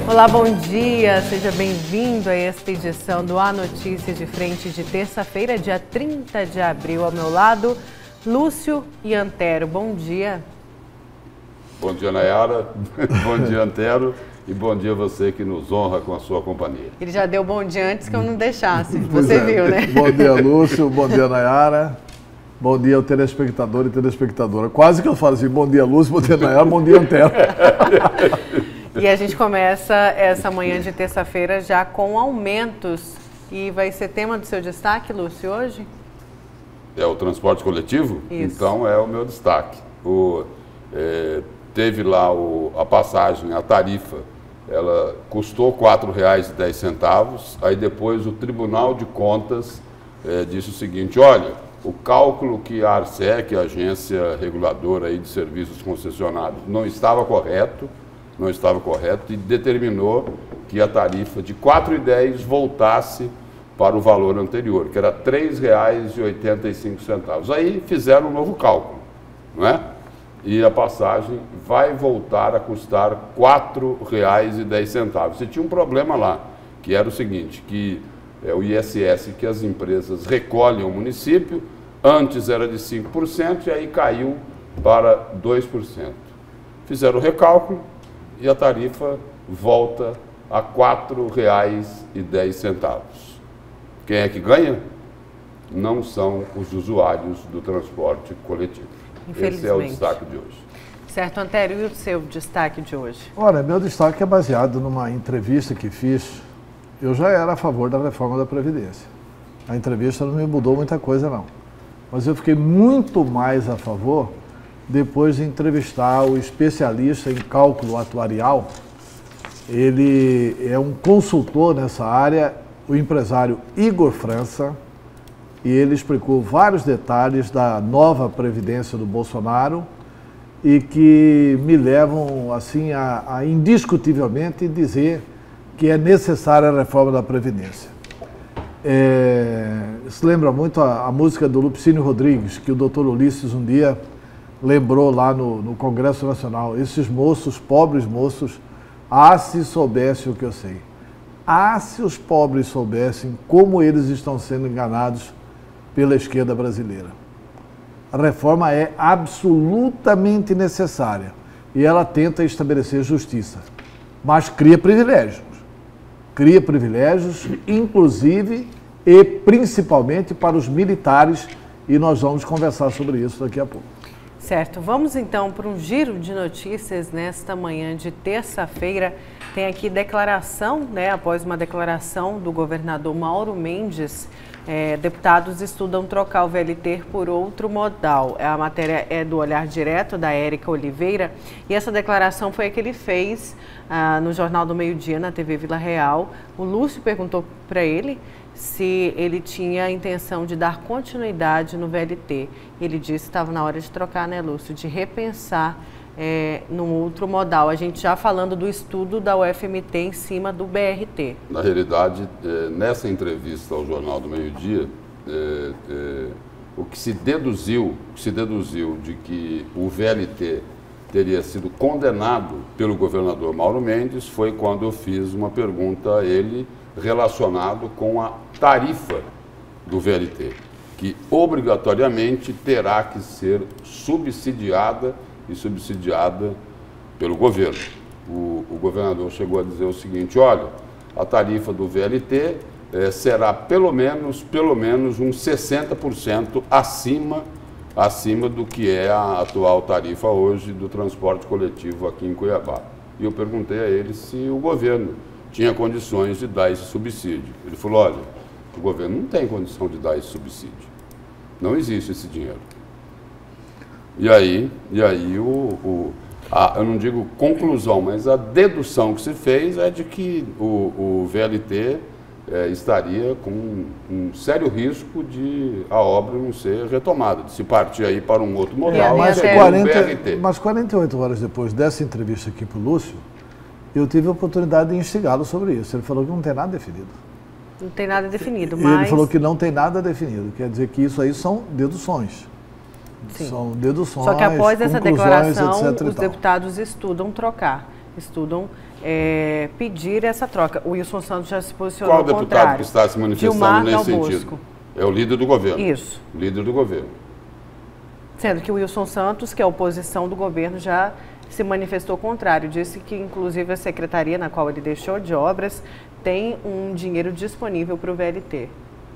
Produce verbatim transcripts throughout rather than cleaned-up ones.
Olá, bom dia, seja bem-vindo a esta edição do A Notícia de Frente de terça-feira, dia trinta de abril. Ao meu lado, Lúcio e Antero. Bom dia. Bom dia, Nayara. Bom dia, Antero. E bom dia a você que nos honra com a sua companhia. Ele já deu bom dia antes que eu não deixasse, você é. viu, né? Bom dia, Lúcio. Bom dia, Nayara. Bom dia ao telespectador e telespectadora. Quase que eu falo assim, bom dia, Lúcio, bom dia, Nayara, bom dia, Antero. E a gente começa essa manhã de terça-feira já com aumentos. E vai ser tema do seu destaque, Lúcio, hoje? É o transporte coletivo? Isso. Então é o meu destaque. O, é, teve lá o, a passagem, a tarifa, ela custou quatro reais e dez centavos. Aí depois o Tribunal de Contas é, disse o seguinte, olha, o cálculo que a ARSEC, a Agência Reguladora aí de Serviços Concessionários, não estava correto, não estava correto e determinou que a tarifa de quatro reais e dez centavos voltasse para o valor anterior, que era três reais e oitenta e cinco centavos. Aí fizeram um novo cálculo, não é? E a passagem vai voltar a custar quatro reais e dez centavos. E tinha um problema lá, que era o seguinte, que é o I S S que as empresas recolhem ao município, antes era de cinco por cento e aí caiu para dois por cento. Fizeram o recálculo e a tarifa volta a quatro reais e dez centavos. Quem é que ganha? Não são os usuários do transporte coletivo. Esse é o destaque de hoje. Certo, Antero, e o seu destaque de hoje? Olha, meu destaque é baseado numa entrevista que fiz. Eu já era a favor da reforma da Previdência. A entrevista não me mudou muita coisa, não. Mas eu fiquei muito mais a favor depois de entrevistar o especialista em cálculo atuarial. Ele é um consultor nessa área, o empresário Igor França, e ele explicou vários detalhes da nova Previdência do Bolsonaro e que me levam, assim, a, a indiscutivelmente dizer que é necessária a reforma da Previdência. É, se lembra muito a, a música do Lupicínio Rodrigues, que o doutor Ulisses um dia lembrou lá no, no Congresso Nacional. Esses moços, pobres moços, ah, se soubessem o que eu sei. Ah, se os pobres soubessem como eles estão sendo enganados pela esquerda brasileira. A reforma é absolutamente necessária e ela tenta estabelecer justiça, mas cria privilégios. Cria privilégios, inclusive e principalmente para os militares, e nós vamos conversar sobre isso daqui a pouco. Certo, vamos então para um giro de notícias nesta manhã de terça-feira. Tem aqui declaração, né, após uma declaração do governador Mauro Mendes, é, deputados estudam trocar o V L T por outro modal. A matéria é do Olhar Direto, da Érica Oliveira, e essa declaração foi a que ele fez ah, no Jornal do Meio-Dia, na T V Vila Real. O Lúcio perguntou para ele se ele tinha a intenção de dar continuidade no V L T. Ele disse que estava na hora de trocar, né, Lúcio, de repensar é, num outro modal. A gente já falando do estudo da U F M T em cima do B R T. Na realidade, é, nessa entrevista ao Jornal do Meio-Dia, é, é, o que se deduziu, o que se deduziu de que o V L T teria sido condenado pelo governador Mauro Mendes foi quando eu fiz uma pergunta a ele relacionado com a tarifa do V L T, que obrigatoriamente terá que ser subsidiada e subsidiada pelo governo. O, o governador chegou a dizer o seguinte, olha, a tarifa do V L T eh, será pelo menos, pelo menos uns sessenta por cento acima, acima do que é a atual tarifa hoje do transporte coletivo aqui em Cuiabá. E eu perguntei a ele se o governo tinha condições de dar esse subsídio. Ele falou, olha, o governo não tem condição de dar esse subsídio. Não existe esse dinheiro. E aí, e aí o, o, a, eu não digo conclusão, mas a dedução que se fez é de que o, o V L T é, estaria com um, um sério risco de a obra não ser retomada, de se partir aí para um outro modal, mas, é, quarenta, B R T. Mas quarenta e oito horas depois dessa entrevista aqui para o Lúcio, eu tive a oportunidade de instigá-lo sobre isso. Ele falou que não tem nada definido. Não tem nada definido, mas... Ele falou que não tem nada definido, quer dizer que isso aí são deduções. Sim. São deduções, só que após essa declaração, etcétera os deputados estudam trocar. estudam é, pedir essa troca. O Wilson Santos já se posicionou Qual ao deputado contrário. que está se manifestando Gilmar nesse Dal sentido? Bosco. É o líder do governo. Isso. Líder do governo. Sendo que o Wilson Santos, que é a oposição do governo, já se manifestou contrário. Disse que, inclusive, a secretaria na qual ele deixou de obras tem um dinheiro disponível para o V L T.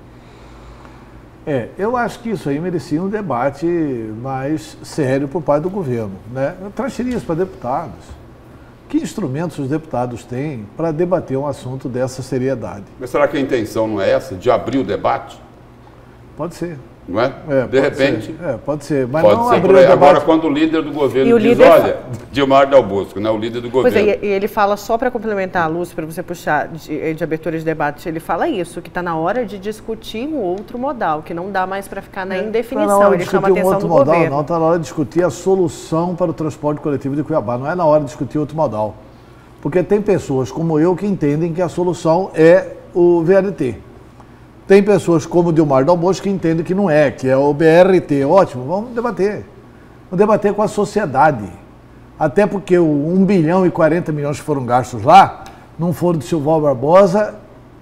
É, eu acho que isso aí merecia um debate mais sério por parte do governo, né? Transferir isso para deputados. Que instrumentos os deputados têm para debater um assunto dessa seriedade? Mas será que a intenção não é essa, de abrir o debate? Pode ser. Não é? É, de repente. Ser. É, pode ser. Mas pode não ser abrir por o aí. debate. Agora, quando o líder do governo E o diz, líder olha, Gilmar Dal Bosco, né, o líder do governo. Pois é, e ele fala, só para complementar a luz, para você puxar de, de abertura de debate, ele fala isso, que está na hora de discutir um outro modal, que não dá mais para ficar na É, indefinição. tá na hora de Ele chama a discutir um atenção outro do modal, governo. não, está na hora de discutir a solução para o transporte coletivo de Cuiabá. Não é na hora de discutir outro modal. Porque tem pessoas como eu que entendem que a solução é o V L T. Tem pessoas como o Gilmar Dal Bosco que entendem que não é, que é o B R T. Ótimo, vamos debater. Vamos debater com a sociedade. Até porque o um bilhão e quarenta milhões que foram gastos lá não foram de Silval Barbosa,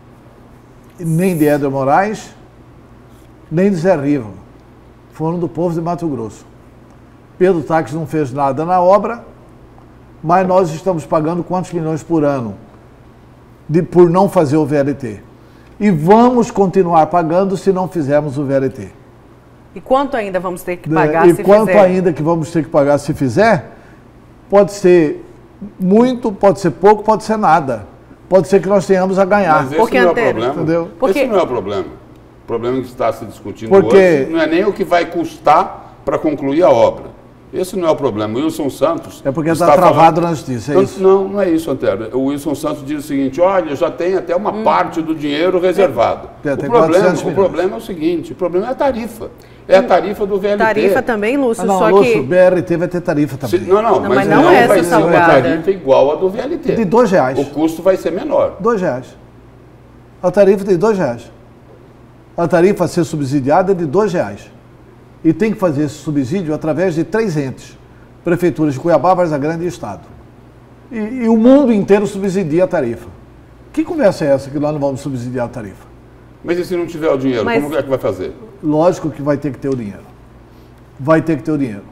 nem de Éder Moraes, nem de Zé Riva. Foram do povo de Mato Grosso. Pedro Táxi não fez nada na obra, mas nós estamos pagando quantos milhões por ano de, por não fazer o V L T? E vamos continuar pagando se não fizermos o V L T. E quanto ainda vamos ter que pagar e se quanto fizer? ainda que vamos ter que pagar se fizer, pode ser muito, pode ser pouco, pode ser nada. Pode ser que nós tenhamos a ganhar. Mas esse Porque não é o Antero, problema. entendeu? Porque- Esse não é o problema. O problema que está se discutindo Porque- hoje não é nem o que vai custar para concluir a obra. Esse não é o problema. O Wilson Santos... É porque está está travado falando... na justiça, é Não, isso? Não, não é isso, Antero. O Wilson Santos diz o seguinte, olha, já tem até uma Hum. parte do dinheiro reservado. É, o, tem problema, quatrocentos o milhões. problema é o seguinte, o problema é a tarifa. É a tarifa do V L T. Tarifa também, Lúcio, Ah, não, só Lúcio, que... B R T vai ter tarifa também. Se- não, não, Não, mas, mas não, não essa vai ser uma salgada. tarifa igual a do V L T. De dois reais. O custo vai ser menor. Dois reais. A tarifa de dois reais. A tarifa a ser subsidiada é de dois reais. E tem que fazer esse subsídio através de três entes. Prefeituras de Cuiabá, Varza Grande e Estado. E, e o mundo inteiro subsidia a tarifa. Que conversa é essa que nós não vamos subsidiar a tarifa? Mas e se não tiver o dinheiro, Mas- como é que vai fazer? Lógico que vai ter que ter o dinheiro. Vai ter que ter o dinheiro.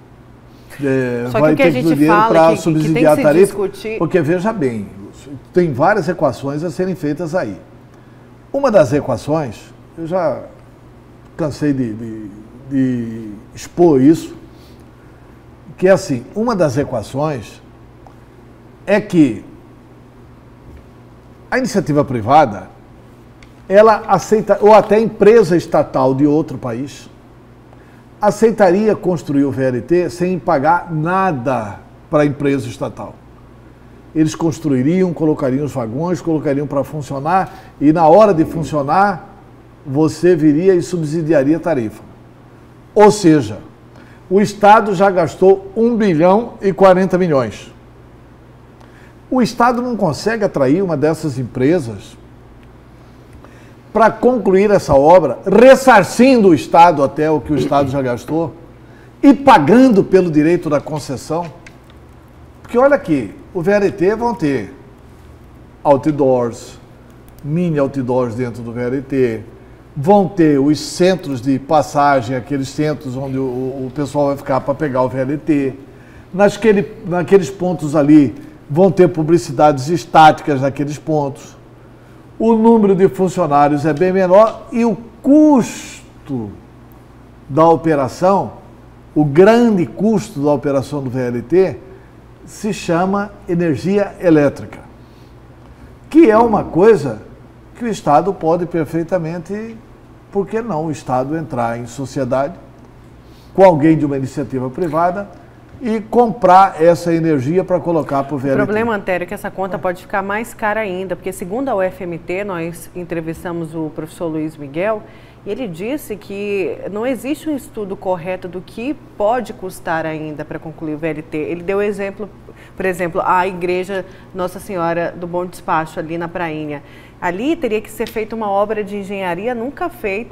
É, Só que vai o que ter a gente ter o dinheiro fala para que- que tem que subsidiar se a tarifa. discutir- Porque veja bem, Lúcio, tem várias equações a serem feitas aí. Uma das equações, eu já cansei de, de, de expor isso, que é assim, uma das equações é que a iniciativa privada, ela aceita, ou até empresa estatal de outro país, aceitaria construir o V L T sem pagar nada para a empresa estatal. Eles construiriam, colocariam os vagões, colocariam para funcionar e na hora de funcionar, você viria e subsidiaria a tarifa. Ou seja, o Estado já gastou um bilhão e quarenta milhões. O Estado não consegue atrair uma dessas empresas para concluir essa obra, ressarcindo o Estado até o que o Estado já gastou e pagando pelo direito da concessão. Porque olha aqui, o V L T vão ter outdoors, mini outdoors dentro do V L T, vão ter os centros de passagem, aqueles centros onde o, o pessoal vai ficar para pegar o V L T. Nasquele, naqueles pontos ali vão ter publicidades estáticas naqueles pontos. O número de funcionários é bem menor e o custo da operação, o grande custo da operação do V L T, se chama energia elétrica, que é uma coisa que o Estado pode perfeitamente, por que não o Estado entrar em sociedade com alguém de uma iniciativa privada e comprar essa energia para colocar para o V L T. O problema, Antero, é que essa conta pode ficar mais cara ainda, porque segundo a U F M T, nós entrevistamos o professor Luiz Miguel, e ele disse que não existe um estudo correto do que pode custar ainda para concluir o V L T. Ele deu exemplo, por exemplo, a igreja Nossa Senhora do Bom Despacho, ali na Prainha. Ali teria que ser feita uma obra de engenharia nunca feita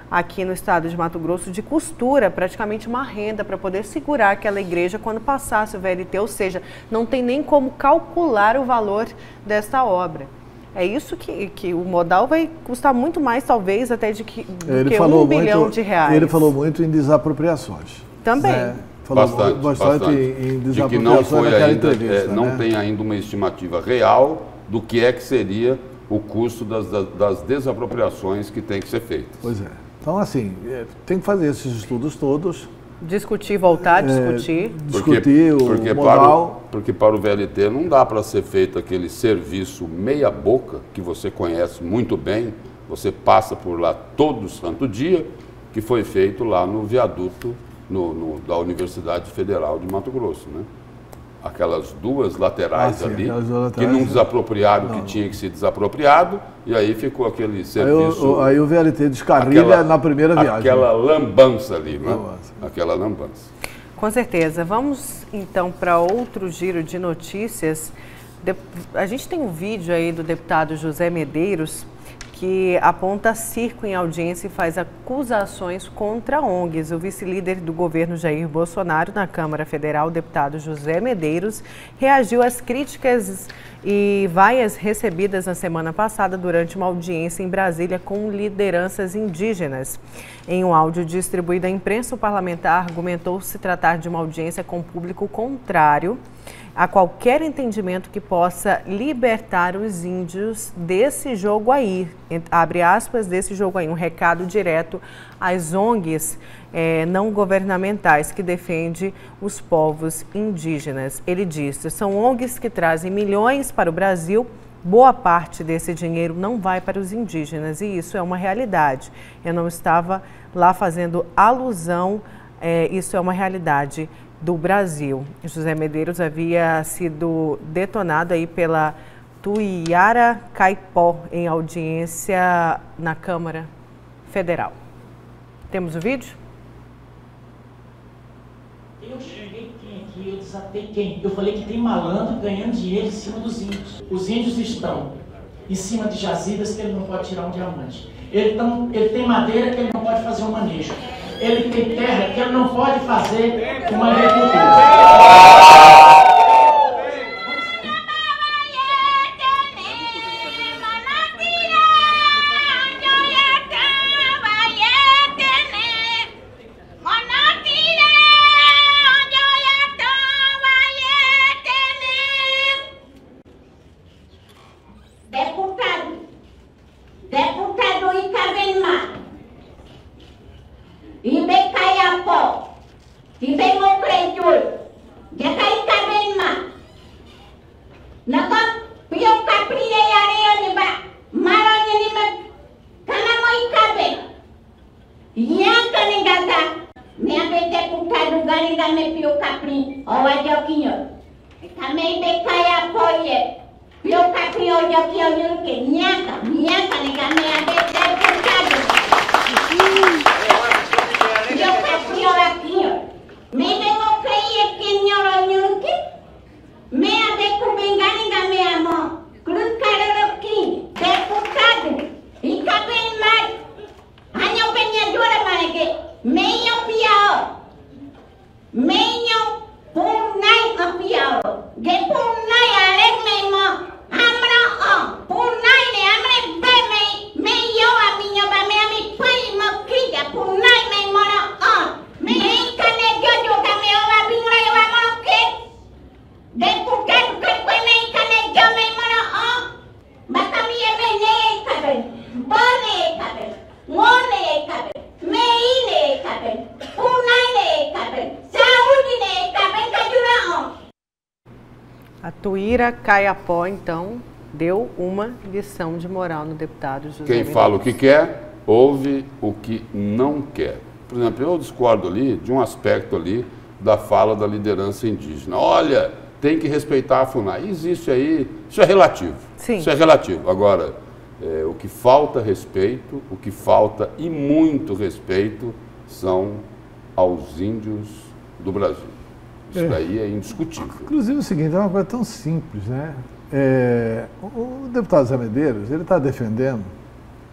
aqui no estado de Mato Grosso de costura, praticamente uma renda para poder segurar aquela igreja quando passasse o V L T, ou seja, não tem nem como calcular o valor desta obra. É isso que, que o modal vai custar muito mais, talvez, até de que, do ele que falou um muito, bilhão de reais. Ele falou muito em desapropriações. Também. Né? Falou bastante, bastante, bastante. em desapropriações de que não foi naquela ainda, entrevista. é, não né? tem ainda uma estimativa real do que é que seria o custo das, das desapropriações que tem que ser feitas. Pois é. Então, assim, tem que fazer esses estudos todos. Discutir, voltar a discutir. É, discutir porque, o porque modal. Para o, porque para o V L T não dá para ser feito aquele serviço meia boca, que você conhece muito bem, você passa por lá todo santo dia, que foi feito lá no viaduto no, no, da Universidade Federal de Mato Grosso, né? Aquelas duas laterais ah, sim, ali, duas laterais, que não desapropriaram o que não. tinha que ser desapropriado, e aí ficou aquele serviço... Aí o, aí o V L T descarrilha aquela, na primeira viagem. Aquela lambança ali, né? Lambança. Aquela lambança. Com certeza. Vamos, então, para outro giro de notícias. De, a gente tem um vídeo aí do deputado José Medeiros, que aponta circo em audiência e faz acusações contra O N Gs. O vice-líder do governo Jair Bolsonaro na Câmara Federal, o deputado José Medeiros, reagiu às críticas e vaias recebidas na semana passada durante uma audiência em Brasília com lideranças indígenas. Em um áudio distribuído à imprensa, o parlamentar argumentou se tratar de uma audiência com público contrário a qualquer entendimento que possa libertar os índios desse jogo aí, abre aspas, desse jogo aí, um recado direto às O N Gs eh, não governamentais que defendem os povos indígenas. Ele disse, são O N Gs que trazem milhões para o Brasil, boa parte desse dinheiro não vai para os indígenas e isso é uma realidade. Eu não estava lá fazendo alusão, eh, isso é uma realidade do Brasil. José Medeiros havia sido detonado aí pela Tuiara Caipó em audiência na Câmara Federal. Temos o vídeo? Eu cheguei quem aqui, eu desatei quem? Eu falei que tem malandro ganhando dinheiro em cima dos índios. Os índios estão em cima de jazidas que ele não pode tirar um diamante. Ele, tão, ele tem madeira que ele não pode fazer um manejo. Ele tem terra que ele não pode fazer uma agricultura. Deputado, deputado Ikabenma, Ibe Kayapó, Ibe Mokleitur, Jaka Ikabenma, Nakam Pio Caprile Areoniba, Maronima, Kanamo Ikaben, Yanka Negata, Meabe deputado Ganiga me Pio Capri, Owajokinho, Kame Ibe Kayapó ye. Pio Capri Owajokinho Yuruke, Nyaka, Nyaka Nega Meabe deputado. Yo caprio aqui, me vengo creia que nyoro nyuruki, me ade kubenganinga me amo, cruz caroroki, deputado, e cabem mar, anho penha jura maneke, meio piao, meio punai apiao, de punai alek meimo, amra o, punai ne amre beme, meio a minha ba me ami pai moquilla, punai me mora. Deputado que foi me canegou me mora ó, mas a minha menina cabe, bone cabe, mone cabe, meine cabe, unai cabe, saúde ne cabe, cajura ó. A Tuiara Caipó, então, deu uma lição de moral no deputado José Quem Medeiros. fala o que quer, ouve o que não quer. Por exemplo, eu discordo ali de um aspecto ali da fala da liderança indígena. Olha, tem que respeitar a FUNAI. Existe aí, isso é relativo. Sim. Isso é relativo. Agora, é, o que falta respeito, o que falta e muito respeito são aos índios do Brasil. Isso É. daí é indiscutível. Inclusive, é o seguinte, é uma coisa tão simples, né? É, o, o deputado Zé Medeiros, ele está defendendo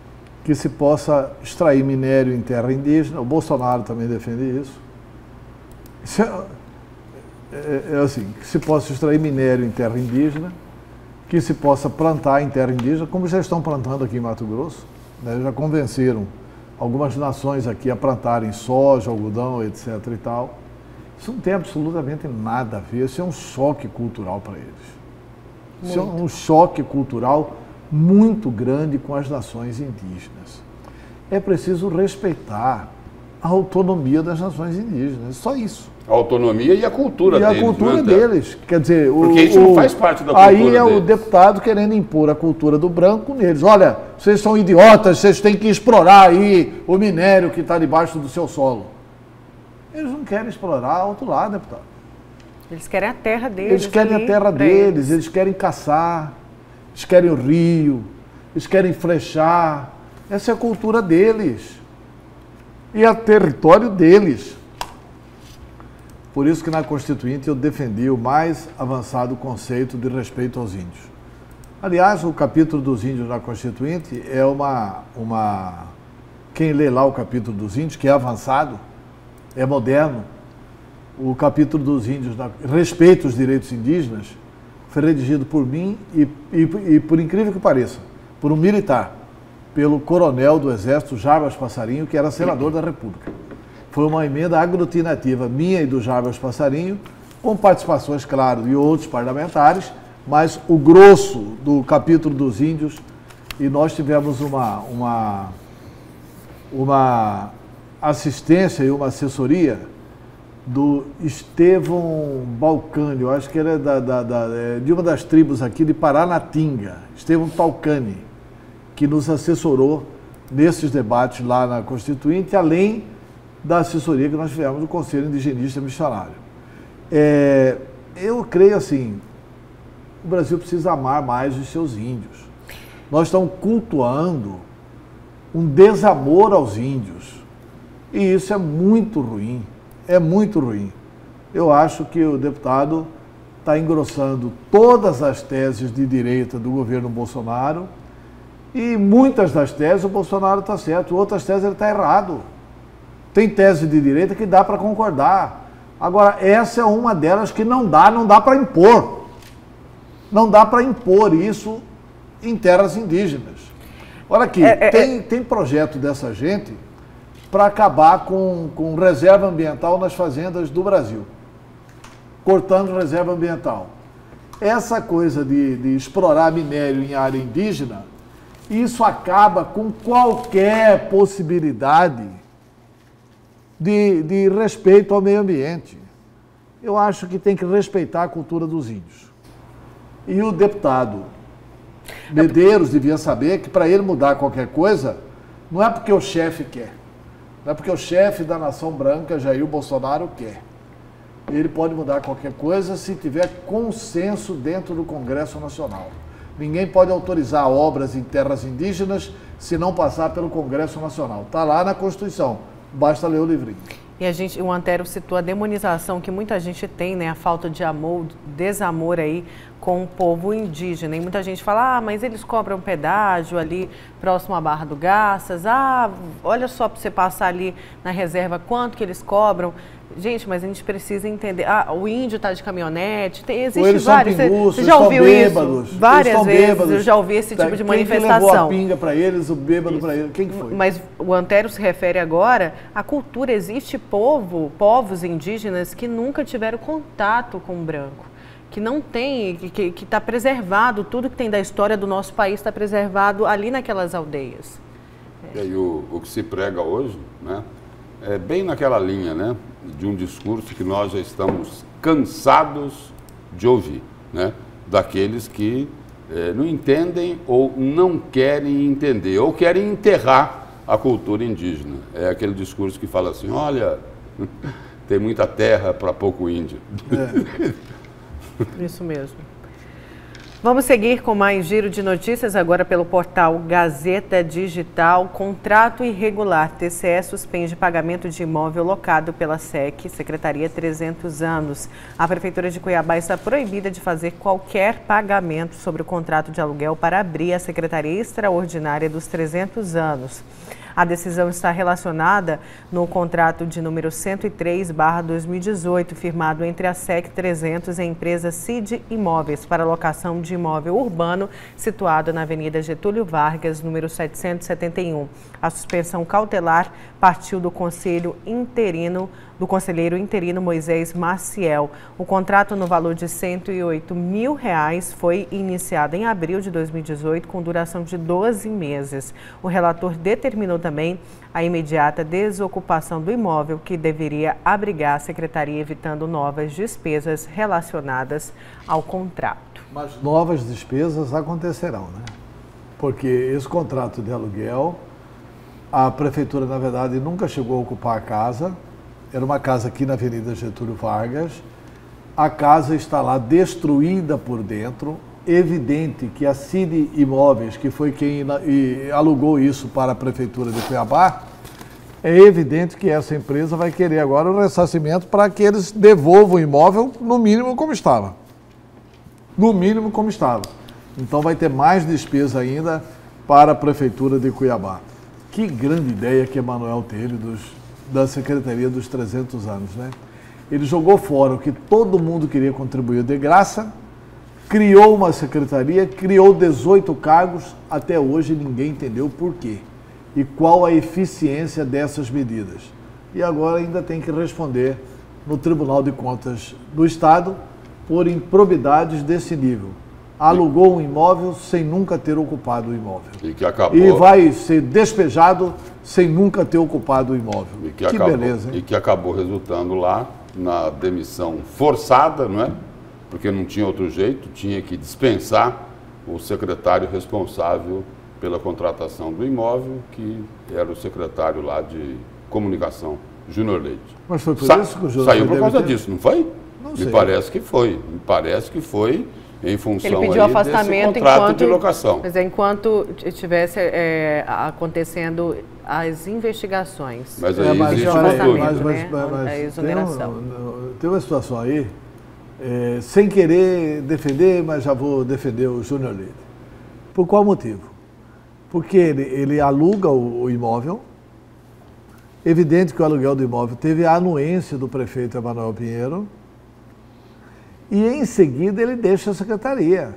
que se possa extrair minério em terra indígena. O Bolsonaro também defende isso. Isso é, é, é assim, que se possa extrair minério em terra indígena, que se possa plantar em terra indígena, como já estão plantando aqui em Mato Grosso, né? Já convenceram algumas nações aqui a plantarem soja, algodão, etc e tal. Isso não tem absolutamente nada a ver, isso é um choque cultural para eles. Muito. Isso é um choque cultural muito grande com as nações indígenas. É preciso respeitar a autonomia das nações indígenas, só isso. A autonomia e a cultura e deles. E a cultura né, deles. Quer dizer, Porque o, isso não o, faz parte da cultura aí é deles. O deputado querendo impor a cultura do branco neles. Olha, vocês são idiotas, vocês têm que explorar aí o minério que está debaixo do seu solo. Eles não querem explorar outro lado, deputado. Eles querem a terra deles. Eles querem a terra deles, eles. eles querem caçar, eles querem o rio, eles querem flechar. Essa é a cultura deles. E é o território deles. Por isso que na Constituinte eu defendi o mais avançado conceito de respeito aos índios. Aliás, o capítulo dos índios na Constituinte é uma, uma... Quem lê lá o capítulo dos índios, que é avançado, é moderno, o capítulo dos índios, na... respeito aos direitos indígenas, foi redigido por mim e, e, e, por incrível que pareça, por um militar, pelo coronel do Exército, Jarbas Passarinho, que era senador da República. Foi uma emenda aglutinativa minha e do Jarbas Passarinho, com participações, claro, de outros parlamentares, mas o grosso do capítulo dos índios, e nós tivemos uma, uma, uma assistência e uma assessoria do Estevão Balcani, eu acho que era da, da, da, de uma das tribos aqui de Paranatinga, Estevão Balcani, que nos assessorou nesses debates lá na Constituinte, além da assessoria que nós tivemos do Conselho Indigenista Missionário. É, eu creio assim, o Brasil precisa amar mais os seus índios. Nós estamos cultuando um desamor aos índios. E isso é muito ruim, é muito ruim. Eu acho que o deputado está engrossando todas as teses de direita do governo Bolsonaro e muitas das teses o Bolsonaro está certo, outras teses ele está errado. Tem tese de direita que dá para concordar. Agora, essa é uma delas que não dá, não dá para impor. Não dá para impor isso em terras indígenas. Olha aqui, é, é, tem, é... tem projeto dessa gente para acabar com, com reserva ambiental nas fazendas do Brasil. Cortando reserva ambiental. Essa coisa de, de explorar minério em área indígena, isso acaba com qualquer possibilidade De, de respeito ao meio ambiente. Eu acho que tem que respeitar a cultura dos índios. E o deputado Medeiros devia saber que para ele mudar qualquer coisa, não é porque o chefe quer, não é porque o chefe da nação branca, Jair Bolsonaro, quer. Ele pode mudar qualquer coisa se tiver consenso dentro do Congresso Nacional. Ninguém pode autorizar obras em terras indígenas se não passar pelo Congresso Nacional. Está lá na Constituição. Basta ler o livrinho. E a gente, o Antero citou a demonização que muita gente tem, né? A falta de amor, desamor aí com o povo indígena. E muita gente fala, ah, mas eles cobram pedágio ali próximo à Barra do Garças. Ah, olha só para você passar ali na reserva quanto que eles cobram. Gente, mas a gente precisa entender. Ah, o índio está de caminhonete. Tem, existe vários. Você, você já ouviu bêbados, isso? Várias vezes bêbados. eu já ouvi esse tipo de Quem manifestação. Quem levou a pinga para eles, o bêbado para eles? Quem que foi? Mas o Antero se refere agora à cultura. Existe povo, povos indígenas que nunca tiveram contato com o branco, que não tem, que está preservado, tudo que tem da história do nosso país está preservado ali naquelas aldeias. É. E aí o, o que se prega hoje, né? É bem naquela linha, né, de um discurso que nós já estamos cansados de ouvir, né, daqueles que é, não entendem ou não querem entender, ou querem enterrar a cultura indígena. É aquele discurso que fala assim, olha, tem muita terra para pouco índio. É. Isso mesmo. Vamos seguir com mais giro de notícias agora pelo portal Gazeta Digital. Contrato irregular. T C E suspende pagamento de imóvel locado pela S E C, Secretaria trezentos anos. A Prefeitura de Cuiabá está proibida de fazer qualquer pagamento sobre o contrato de aluguel para abrir a Secretaria Extraordinária dos trezentos anos. A decisão está relacionada no contrato de número cento e três barra dois mil e dezoito, firmado entre a S E C trezentos e a empresa Cid Imóveis para locação de imóvel urbano situado na Avenida Getúlio Vargas, número setecentos e setenta e um. A suspensão cautelar partiu do Conselho Interino, do conselheiro interino Moisés Maciel. O contrato no valor de cento e oito mil reais foi iniciado em abril de dois mil e dezoito com duração de doze meses. O relator determinou também a imediata desocupação do imóvel, que deveria abrigar a secretaria, evitando novas despesas relacionadas ao contrato. Mas novas despesas acontecerão, né? Porque esse contrato de aluguel, a prefeitura, na verdade, nunca chegou a ocupar a casa. Era uma casa aqui na Avenida Getúlio Vargas. A casa está lá destruída por dentro. Evidente que a Cid Imóveis, que foi quem alugou isso para a Prefeitura de Cuiabá, é evidente que essa empresa vai querer agora o ressarcimento para que eles devolvam o imóvel no mínimo como estava. No mínimo como estava. Então vai ter mais despesa ainda para a Prefeitura de Cuiabá. Que grande ideia que Emanuel teve dos, da Secretaria dos trezentos anos, né? Ele jogou fora o que todo mundo queria contribuir de graça, criou uma secretaria, criou dezoito cargos, até hoje ninguém entendeu por quê e qual a eficiência dessas medidas. E agora ainda tem que responder no Tribunal de Contas do Estado por improbidades desse nível. Alugou um imóvel sem nunca ter ocupado o imóvel. E que acabou... E vai ser despejado sem nunca ter ocupado o imóvel. E que, que acabou, beleza, hein? E que acabou resultando lá na demissão forçada, não é? Porque não tinha outro jeito, tinha que dispensar o secretário responsável pela contratação do imóvel, que era o secretário lá de comunicação, Júnior Leite. Mas foi por Sa isso que o Júnior Saiu por causa ter... disso, não foi? Não Me sei. parece que foi. Me parece que foi em função Ele pediu aí afastamento desse contrato enquanto, de locação. Mas é enquanto estivesse é, acontecendo as investigações. Mas aí é, mas, existe olha, uma mas, mas, né? mas, mas a exoneração. Tem, um, tem uma situação aí, é, sem querer defender, mas já vou defender o Júnior Leite. Por qual motivo? Porque ele, ele aluga o, o imóvel. Evidente que o aluguel do imóvel teve a anuência do prefeito Emanuel Pinheiro. E em seguida ele deixa a secretaria.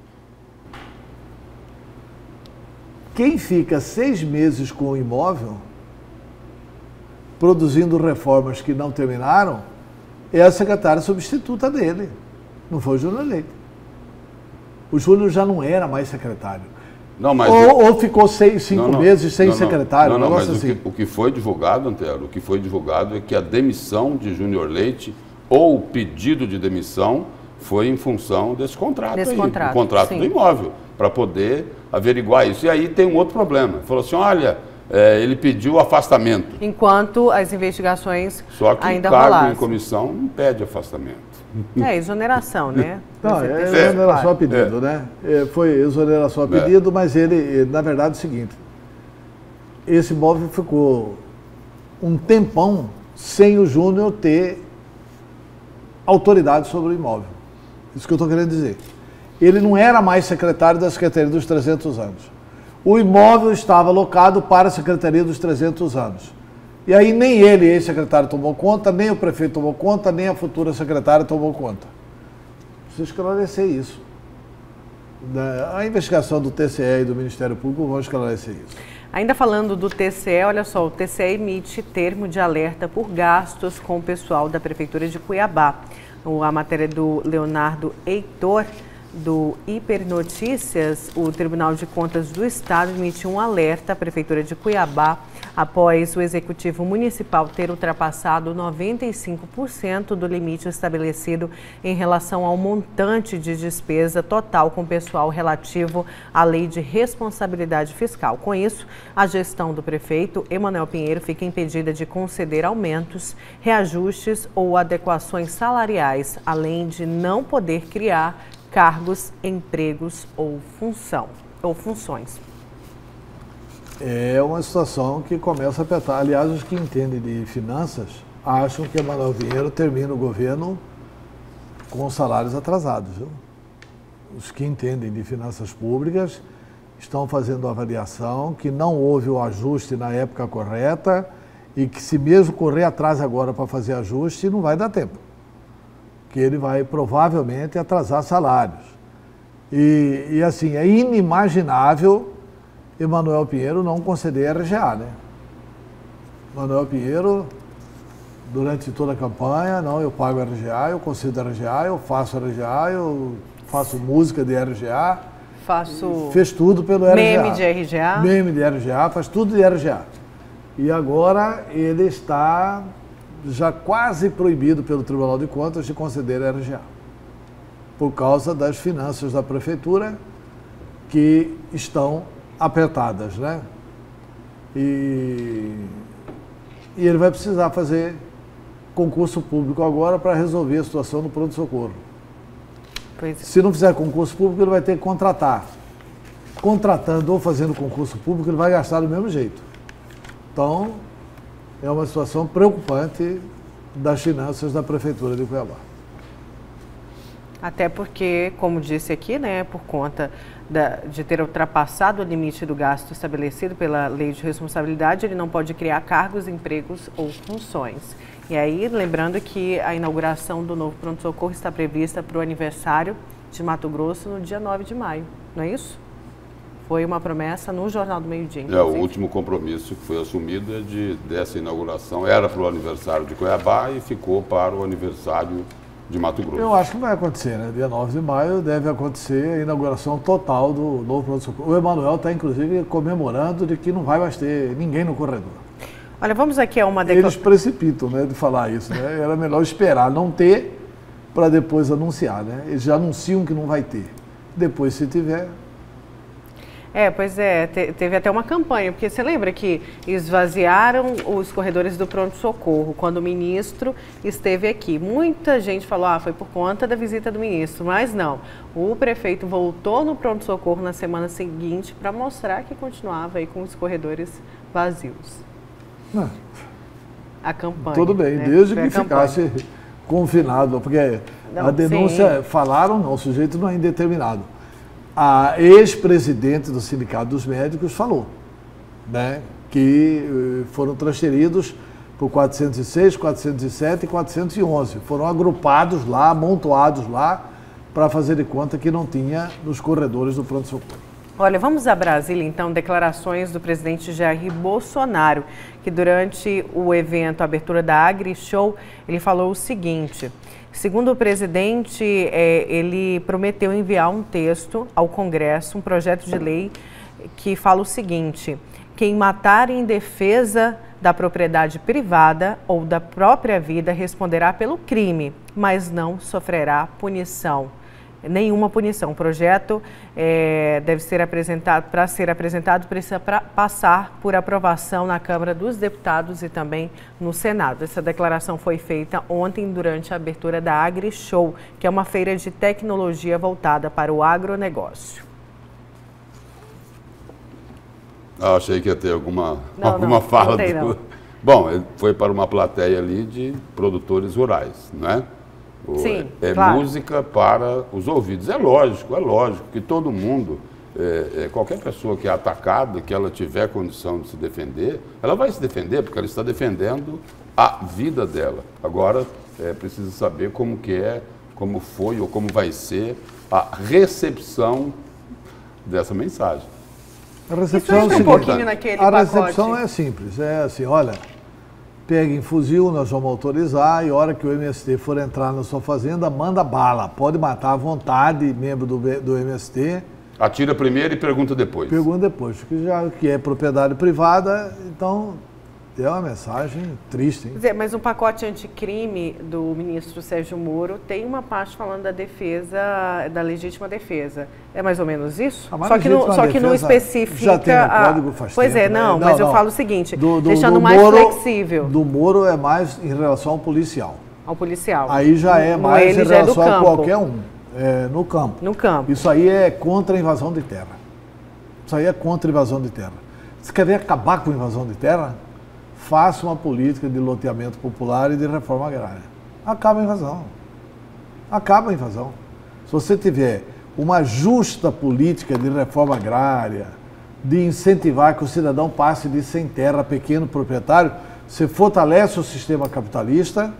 Quem fica seis meses com o imóvel, produzindo reformas que não terminaram, é a secretária substituta dele. Não foi o Júnior Leite. O Júnior já não era mais secretário. Não, mas ou, ou ficou seis, cinco não, não, meses sem não, não, secretário. Não, não, um mas assim. o, que, o que foi divulgado, Antero, o que foi divulgado é que a demissão de Júnior Leite ou o pedido de demissão foi em função desse contrato desse aí, contrato, o contrato sim. do imóvel, para poder averiguar isso. E aí tem um outro problema. Falou assim, olha, é, ele pediu afastamento. Enquanto as investigações Só que ainda o cargo rolassem. em comissão não pede afastamento. É, exoneração, né? Não, é exoneração a pedido, é. né? É, foi exoneração a pedido, é. mas ele, na verdade, é o seguinte, esse imóvel ficou um tempão sem o Júnior ter autoridade sobre o imóvel. Isso que eu estou querendo dizer. Ele não era mais secretário da Secretaria dos trezentos anos. O imóvel estava alocado para a Secretaria dos trezentos anos. E aí nem ele, ex-secretário, tomou conta, nem o prefeito tomou conta, nem a futura secretária tomou conta. Preciso esclarecer isso. A investigação do T C E e do Ministério Público vão esclarecer isso. Ainda falando do T C E, olha só, o T C E emite termo de alerta por gastos com o pessoal da Prefeitura de Cuiabá. A matéria do Leonardo Heitor, do Hipernotícias, o Tribunal de Contas do Estado emitiu um alerta à Prefeitura de Cuiabá após o Executivo Municipal ter ultrapassado noventa e cinco por cento do limite estabelecido em relação ao montante de despesa total com pessoal relativo à Lei de Responsabilidade Fiscal. Com isso, a gestão do prefeito Emanuel Pinheiro fica impedida de conceder aumentos, reajustes ou adequações salariais, além de não poder criar cargos, empregos ou função ou funções. É uma situação que começa a apertar. Aliás, os que entendem de finanças acham que Emanuel Pinheiro termina o governo com salários atrasados. Viu? Os que entendem de finanças públicas estão fazendo a avaliação que não houve o ajuste na época correta e que, se mesmo correr atrás agora para fazer ajuste, não vai dar tempo. Que ele vai provavelmente atrasar salários. E, e assim, é inimaginável Emanuel Pinheiro não conceder R G A, né? Emanuel Pinheiro, durante toda a campanha, não, eu pago R G A, eu concedo R G A, eu faço R G A, eu faço música de R G A. Faço... Fez tudo pelo R G A. Meme de R G A. Meme de R G A, faz tudo de R G A. E agora ele está já quase proibido pelo Tribunal de Contas de conceder R G A. Por causa das finanças da prefeitura que estão apertadas, né? E, e ele vai precisar fazer concurso público agora para resolver a situação do pronto-socorro. Pois é. Se não fizer concurso público, ele vai ter que contratar. Contratando ou fazendo concurso público, ele vai gastar do mesmo jeito. Então, é uma situação preocupante das finanças da Prefeitura de Cuiabá. Até porque, como disse aqui, né, por conta da, de ter ultrapassado o limite do gasto estabelecido pela Lei de Responsabilidade, ele não pode criar cargos, empregos ou funções. E aí, lembrando que a inauguração do novo pronto-socorro está prevista para o aniversário de Mato Grosso no dia nove de maio, não é isso? Foi uma promessa no Jornal do Meio-Dia. É, o último compromisso que foi assumido é de, dessa inauguração era para o aniversário de Cuiabá e ficou para o aniversário de Mato Grosso. Eu acho que vai acontecer, né? Dia nove de maio deve acontecer a inauguração total do novo pronto-socorro. O Emanuel está, inclusive, comemorando de que não vai mais ter ninguém no corredor. Olha, vamos aqui a uma declaração. Eles precipitam, né, de falar isso, né? Era melhor esperar não ter para depois anunciar, né? Eles já anunciam que não vai ter. Depois, se tiver... É, pois é, te, teve até uma campanha, porque você lembra que esvaziaram os corredores do pronto-socorro quando o ministro esteve aqui. Muita gente falou, ah, foi por conta da visita do ministro, mas não. O prefeito voltou no pronto-socorro na semana seguinte para mostrar que continuava aí com os corredores vazios. Não. A campanha. Tudo bem, né? desde Foi que ficasse confinado, porque não, a denúncia, sim. Falaram, não, o sujeito não é indeterminado. A ex-presidente do Sindicato dos Médicos falou, né, que foram transferidos por quatrocentos e seis, quatrocentos e sete e quatrocentos e onze. Foram agrupados lá, amontoados lá, para fazer de conta que não tinha nos corredores do pronto-socorro. Olha, vamos a Brasília, então, declarações do presidente Jair Bolsonaro, que durante o evento, a abertura da AgriShow, ele falou o seguinte: segundo o presidente, é, ele prometeu enviar um texto ao Congresso, um projeto de lei que fala o seguinte: quem matar em defesa da propriedade privada ou da própria vida responderá pelo crime, mas não sofrerá punição. Nenhuma punição. O projeto é, deve ser apresentado, para ser apresentado, precisa pra, passar por aprovação na Câmara dos Deputados e também no Senado. Essa declaração foi feita ontem durante a abertura da AgriShow, que é uma feira de tecnologia voltada para o agronegócio. Ah, achei que ia ter alguma, não, alguma não, fala. Não tem, do... não. Bom, ele foi para uma plateia ali de produtores rurais, não é? Sim, é claro. Música para os ouvidos. É lógico, é lógico que todo mundo, é, é, qualquer pessoa que é atacada, que ela tiver condição de se defender, ela vai se defender porque ela está defendendo a vida dela. Agora, é preciso saber como que é, como foi ou como vai ser a recepção dessa mensagem. A recepção é o seguinte, um pouquinho naquele a pacote. recepção é simples, é assim, olha... Peguem fuzil, nós vamos autorizar e a hora que o M S T for entrar na sua fazenda, manda bala. Pode matar à vontade, membro do, do M S T. Atira primeiro e pergunta depois. Pergunta depois, porque já que é propriedade privada, então é uma mensagem triste. Hein? Quer dizer, mas o pacote anticrime do ministro Sérgio Moro tem uma parte falando da defesa, da legítima defesa. É mais ou menos isso? Só que, no, só que não especifica... Já tem no a... código faz Pois tempo, é, não, né? mas não, eu não. falo o seguinte, do, do, deixando do mais Moro, flexível. Do Moro é mais em relação ao policial. Ao policial. Aí já é No mais ele em já relação é do a campo. qualquer um. é, no campo. No campo. Isso aí é contra a invasão de terra. Isso aí é contra a invasão de terra. Se quer ver acabar com a invasão de terra, faça uma política de loteamento popular e de reforma agrária. Acaba a invasão. Acaba a invasão. Se você tiver uma justa política de reforma agrária, de incentivar que o cidadão passe de sem terra a pequeno proprietário, você fortalece o sistema capitalista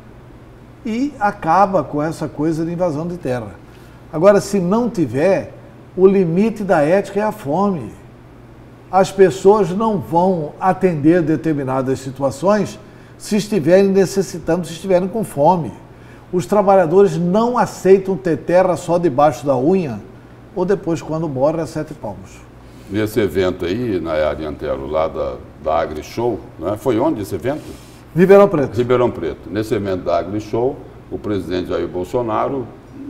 e acaba com essa coisa de invasão de terra. Agora, se não tiver, o limite da ética é a fome. As pessoas não vão atender determinadas situações se estiverem necessitando, se estiverem com fome. Os trabalhadores não aceitam ter terra só debaixo da unha ou depois, quando morre, a sete palmos. Nesse evento aí, Nayara e Antero, lá da, da AgriShow, né? Foi onde esse evento? Ribeirão Preto. Ribeirão Preto. Nesse evento da AgriShow, o presidente Jair Bolsonaro,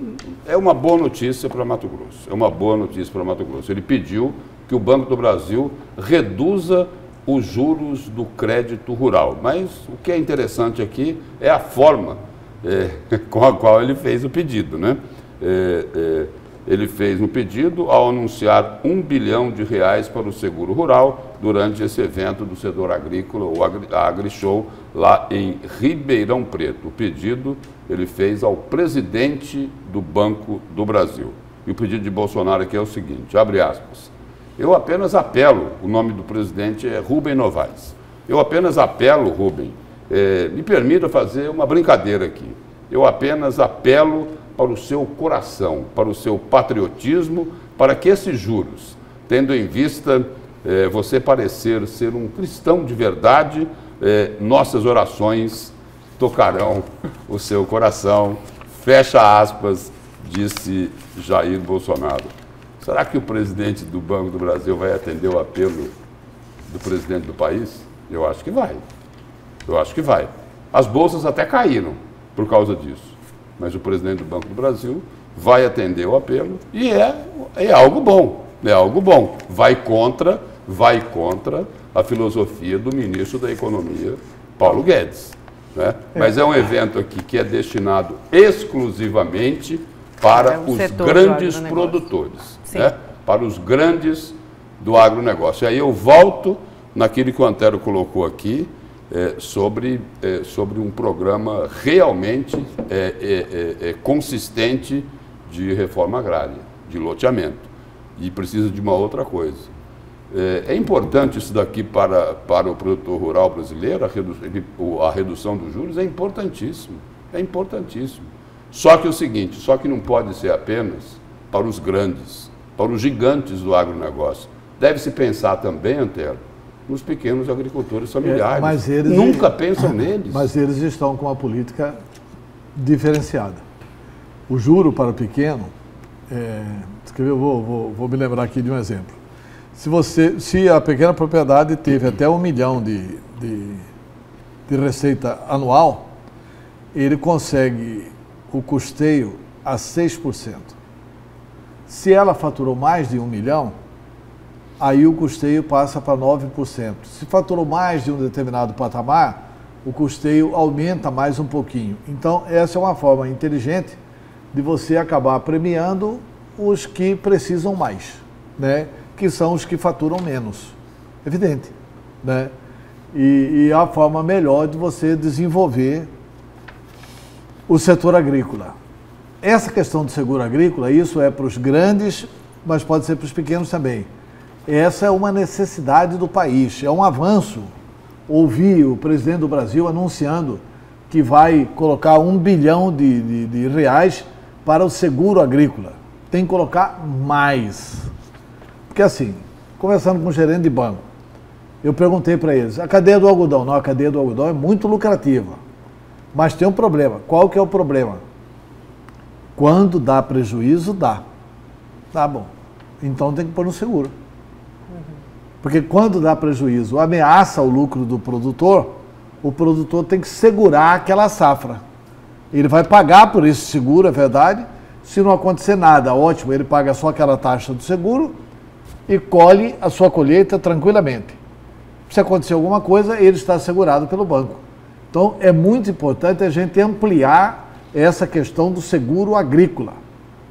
é uma boa notícia para Mato Grosso, é uma boa notícia para Mato Grosso. Ele pediu que o Banco do Brasil reduza os juros do crédito rural. Mas o que é interessante aqui é a forma é, com a qual ele fez o pedido, né? É, é, ele fez um pedido ao anunciar um bilhão de reais para o seguro rural durante esse evento do setor agrícola, o Agri, a AgriShow, lá em Ribeirão Preto. O pedido ele fez ao presidente do Banco do Brasil. E o pedido de Bolsonaro aqui é o seguinte, abre aspas, eu apenas apelo, o nome do presidente é Rubem Novaes, eu apenas apelo, Rubem, é, me permita fazer uma brincadeira aqui, eu apenas apelo para o seu coração, para o seu patriotismo, para que esses juros, tendo em vista eh, você parecer ser um cristão de verdade, eh, nossas orações tocarão o seu coração. Fecha aspas, disse Jair Bolsonaro. Será que o presidente do Banco do Brasil vai atender o apelo do presidente do país? Eu acho que vai. Eu acho que vai. As bolsas até caíram por causa disso. Mas o presidente do Banco do Brasil vai atender o apelo e é, é algo bom, é algo bom. Vai contra, vai contra a filosofia do ministro da Economia, Paulo Guedes. Né? Mas é um evento aqui que é destinado exclusivamente para é um os grandes produtores, né? Para os grandes do agronegócio. E aí eu volto naquilo que o Antero colocou aqui, É, sobre, é, sobre um programa realmente é, é, é, consistente de reforma agrária, de loteamento. E precisa de uma outra coisa. É, é importante isso daqui para, para o produtor rural brasileiro, a, redu a redução dos juros é importantíssimo, é importantíssimo. Só que é o seguinte, só que não pode ser apenas para os grandes, para os gigantes do agronegócio. Deve-se pensar também, Antero, nos pequenos agricultores familiares. É, mas eles, nunca pensam neles. Mas eles estão com uma política diferenciada. O juro para o pequeno, é, eu vou, vou, vou me lembrar aqui de um exemplo. Se, você, se a pequena propriedade teve até um milhão de, de, de receita anual, ele consegue o custeio a seis por cento. Se ela faturou mais de um milhão, aí o custeio passa para nove por cento. Se faturou mais de um determinado patamar, o custeio aumenta mais um pouquinho. Então, essa é uma forma inteligente de você acabar premiando os que precisam mais, né? Que são os que faturam menos. Evidente, né? E, e a forma melhor de você desenvolver o setor agrícola. Essa questão do seguro agrícola, isso é para os grandes, mas pode ser para os pequenos também. Essa é uma necessidade do país, é um avanço. Ouvi o presidente do Brasil anunciando que vai colocar um bilhão de, de, de reais para o seguro agrícola. Tem que colocar mais. Porque assim, conversando com o gerente de banco, eu perguntei para eles, a cadeia do algodão? Não, a cadeia do algodão é muito lucrativa, mas tem um problema. Qual que é o problema? Quando dá prejuízo, dá. Tá bom, então tem que pôr no seguro. Porque quando dá prejuízo, ameaça o lucro do produtor, o produtor tem que segurar aquela safra. Ele vai pagar por esse seguro, é verdade. Se não acontecer nada, ótimo, ele paga só aquela taxa do seguro e colhe a sua colheita tranquilamente. Se acontecer alguma coisa, ele está assegurado pelo banco. Então, é muito importante a gente ampliar essa questão do seguro agrícola.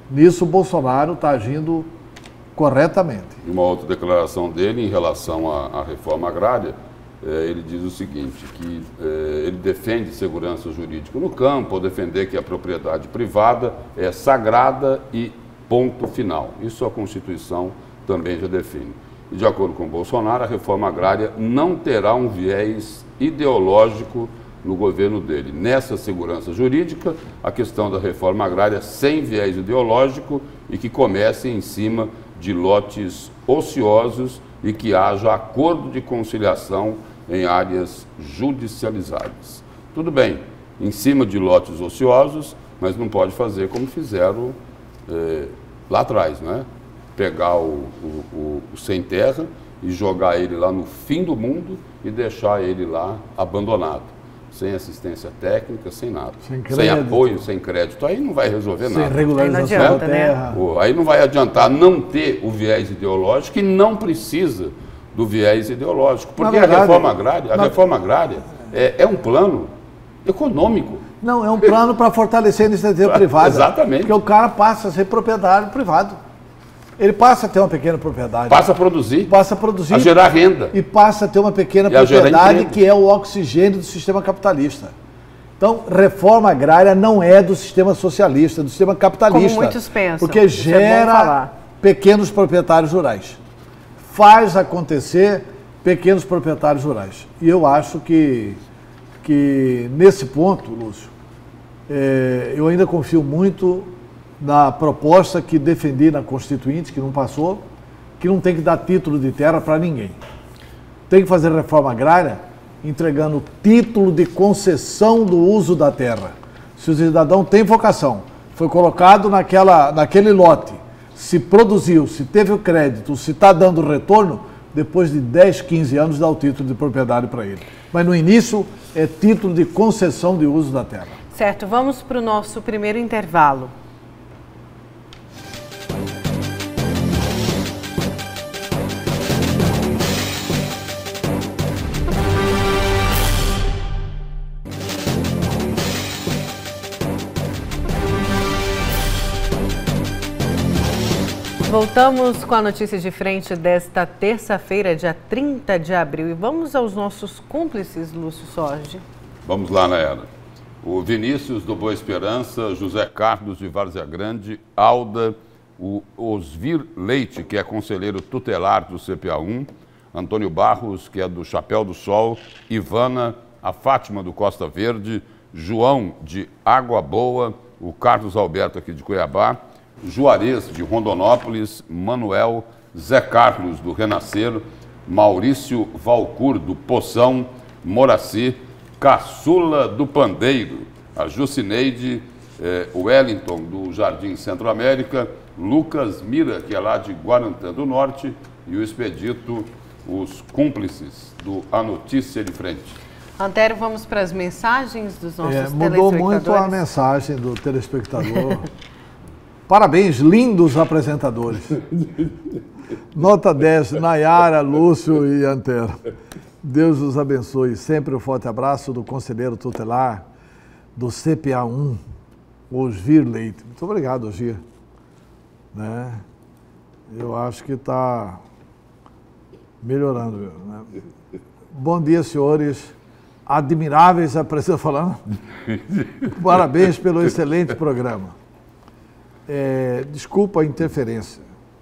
Nisso o Bolsonaro está agindo corretamente. Uma outra declaração dele em relação à, à reforma agrária, é, ele diz o seguinte, que é, ele defende segurança jurídica no campo, ao defender que a propriedade privada é sagrada e ponto final. Isso a Constituição também já define. E de acordo com Bolsonaro, a reforma agrária não terá um viés ideológico no governo dele. Nessa segurança jurídica, a questão da reforma agrária sem viés ideológico e que comece em cima de lotes ociosos e que haja acordo de conciliação em áreas judicializadas. Tudo bem, em cima de lotes ociosos, mas não pode fazer como fizeram eh, lá atrás, não é? Pegar o, o, o, o sem terra e jogar ele lá no fim do mundo e deixar ele lá abandonado, sem assistência técnica, sem nada, sem, sem apoio, sem crédito, aí não vai resolver sem nada. Sem regularização adianta, da terra. né? Aí não vai adiantar não ter o viés ideológico e não precisa do viés ideológico, porque verdade, a reforma agrária, a na... reforma agrária é, é um plano econômico. Não, é um plano para fortalecer a iniciativa privada. Exatamente. Porque o cara passa a ser proprietário privado. Ele passa a ter uma pequena propriedade. Passa a produzir. Passa a produzir. A gerar renda. E passa a ter uma pequena propriedade que é o oxigênio do sistema capitalista. Então, reforma agrária não é do sistema socialista, é do sistema capitalista. Como muitos pensam. Porque gera é pequenos proprietários rurais. Faz acontecer pequenos proprietários rurais. E eu acho que, que nesse ponto, Lúcio, é, eu ainda confio muito na proposta que defendi na Constituinte, que não passou, que não tem que dar título de terra para ninguém. Tem que fazer reforma agrária entregando título de concessão do uso da terra. Se o cidadão tem vocação, foi colocado naquela, naquele lote, se produziu, se teve o crédito, se está dando retorno, depois de dez, quinze anos dá o título de propriedade para ele. Mas no início é título de concessão de uso da terra. Certo, vamos para o nosso primeiro intervalo. Voltamos com a notícia de frente desta terça-feira, dia trinta de abril. E vamos aos nossos cúmplices, Lúcio Sorge. Vamos lá, Nayara. O Vinícius do Boa Esperança, José Carlos de Várzea Grande, Alda, o Osvir Leite, que é conselheiro tutelar do C P A um, Antônio Barros, que é do Chapéu do Sol, Ivana, a Fátima do Costa Verde, João de Água Boa, o Carlos Alberto aqui de Cuiabá, Juarez de Rondonópolis, Manuel, Zé Carlos do Renascer, Maurício Valcur do Poção, Moraci, Caçula do Pandeiro, a Jucineide, eh, Wellington do Jardim Centro-América, Lucas Mira, que é lá de Guarantã do Norte, e o Expedito, os cúmplices do A Notícia de Frente. Antero, vamos para as mensagens dos nossos é, telespectadores. Mudou muito a mensagem do telespectador. Parabéns, lindos apresentadores. Nota dez, Nayara, Lúcio e Antero. Deus os abençoe. Sempre um forte abraço do conselheiro tutelar do C P A um, Osvir Leite. Muito obrigado, Osvir. Né? Eu acho que está melhorando. Né? Bom dia, senhores. Admiráveis apresentadores. Falando. Parabéns pelo excelente programa. É, desculpa a interferência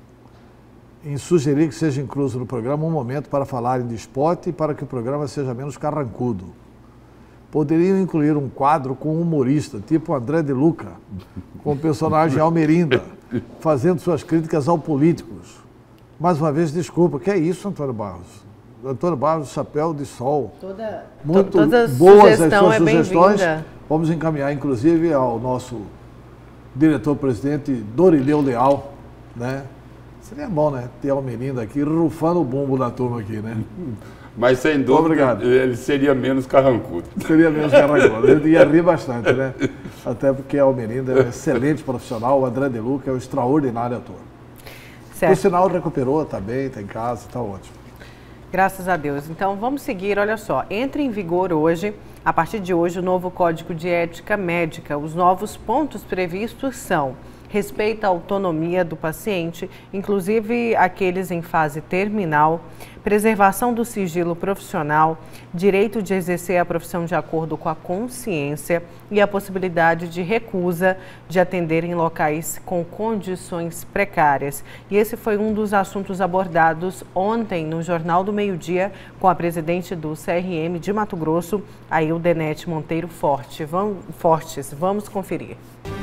em sugerir que seja incluso no programa um momento para falarem de esporte e para que o programa seja menos carrancudo. Poderiam incluir um quadro com um humorista, tipo André de Luca, com o personagem Almerinda, fazendo suas críticas aos políticos. Mais uma vez, desculpa. Que é isso, Antônio Barros? Antônio Barros, Chapéu de Sol. Toda, Muito toda boas as suas é sugestões. Vamos encaminhar, inclusive, ao nosso diretor-presidente Dorileu Leal, né? Seria bom, né? Ter Almerinda aqui, rufando o bumbo da turma aqui, né? Mas, sem dúvida, Obrigado. ele seria menos carrancudo. Seria menos carrancudo. Ele ia rir bastante, né? Até porque Almerinda é um excelente profissional, o André de Luca é um extraordinário ator. Certo. Por sinal, recuperou, está bem, está em casa, está ótimo. Graças a Deus. Então, vamos seguir. Olha só, entra em vigor hoje, a partir de hoje, o novo Código de Ética Médica. Os novos pontos previstos são respeita a autonomia do paciente, inclusive aqueles em fase terminal, preservação do sigilo profissional, direito de exercer a profissão de acordo com a consciência e a possibilidade de recusa de atender em locais com condições precárias. E esse foi um dos assuntos abordados ontem no Jornal do Meio-Dia com a presidente do C R M de Mato Grosso, a Ildenete Monteiro Forte. Vamos, Fortes. Vamos conferir.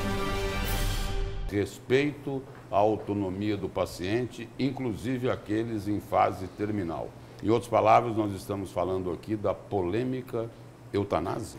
Respeito à autonomia do paciente, inclusive aqueles em fase terminal. Em outras palavras, nós estamos falando aqui da polêmica eutanásia?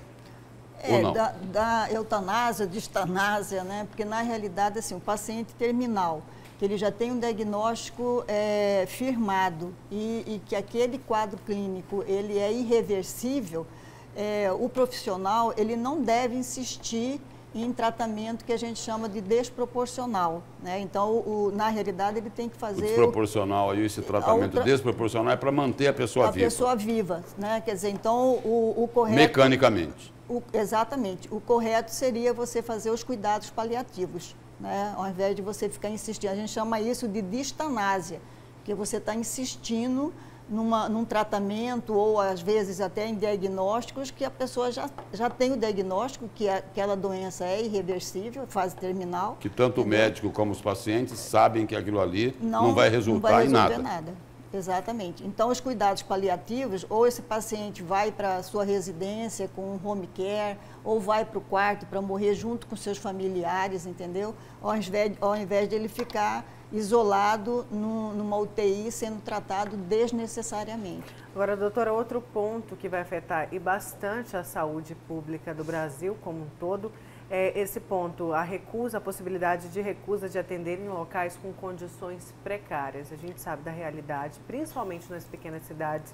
É, ou não? Da, da eutanásia, distanásia, né? Porque na realidade, assim, o paciente terminal, que ele já tem um diagnóstico é, firmado e, e que aquele quadro clínico ele é irreversível, é, o profissional ele não deve insistir em tratamento que a gente chama de desproporcional, né? Então, o, na realidade, ele tem que fazer... O desproporcional, aí esse tratamento outra, desproporcional é para manter a pessoa a viva. A pessoa viva, né? Quer dizer, então, o, o correto... Mecanicamente. O, exatamente. O correto seria você fazer os cuidados paliativos, né? Ao invés de você ficar insistindo. A gente chama isso de distanásia, que você está insistindo Numa, num tratamento ou às vezes até em diagnósticos que a pessoa já, já tem o diagnóstico que a, aquela doença é irreversível, fase terminal. Que tanto entendeu? O médico como os pacientes sabem que aquilo ali não, não vai resultar não vai em nada. nada. Exatamente. Então, os cuidados paliativos, ou esse paciente vai para a sua residência com um home care, ou vai para o quarto para morrer junto com seus familiares, entendeu? Ao invés, ao invés de ele ficar isolado num, numa U T I sendo tratado desnecessariamente. Agora, doutora, outro ponto que vai afetar e bastante a saúde pública do Brasil como um todo é esse ponto, a recusa, a possibilidade de recusa de atender em locais com condições precárias. A gente sabe da realidade, principalmente nas pequenas cidades.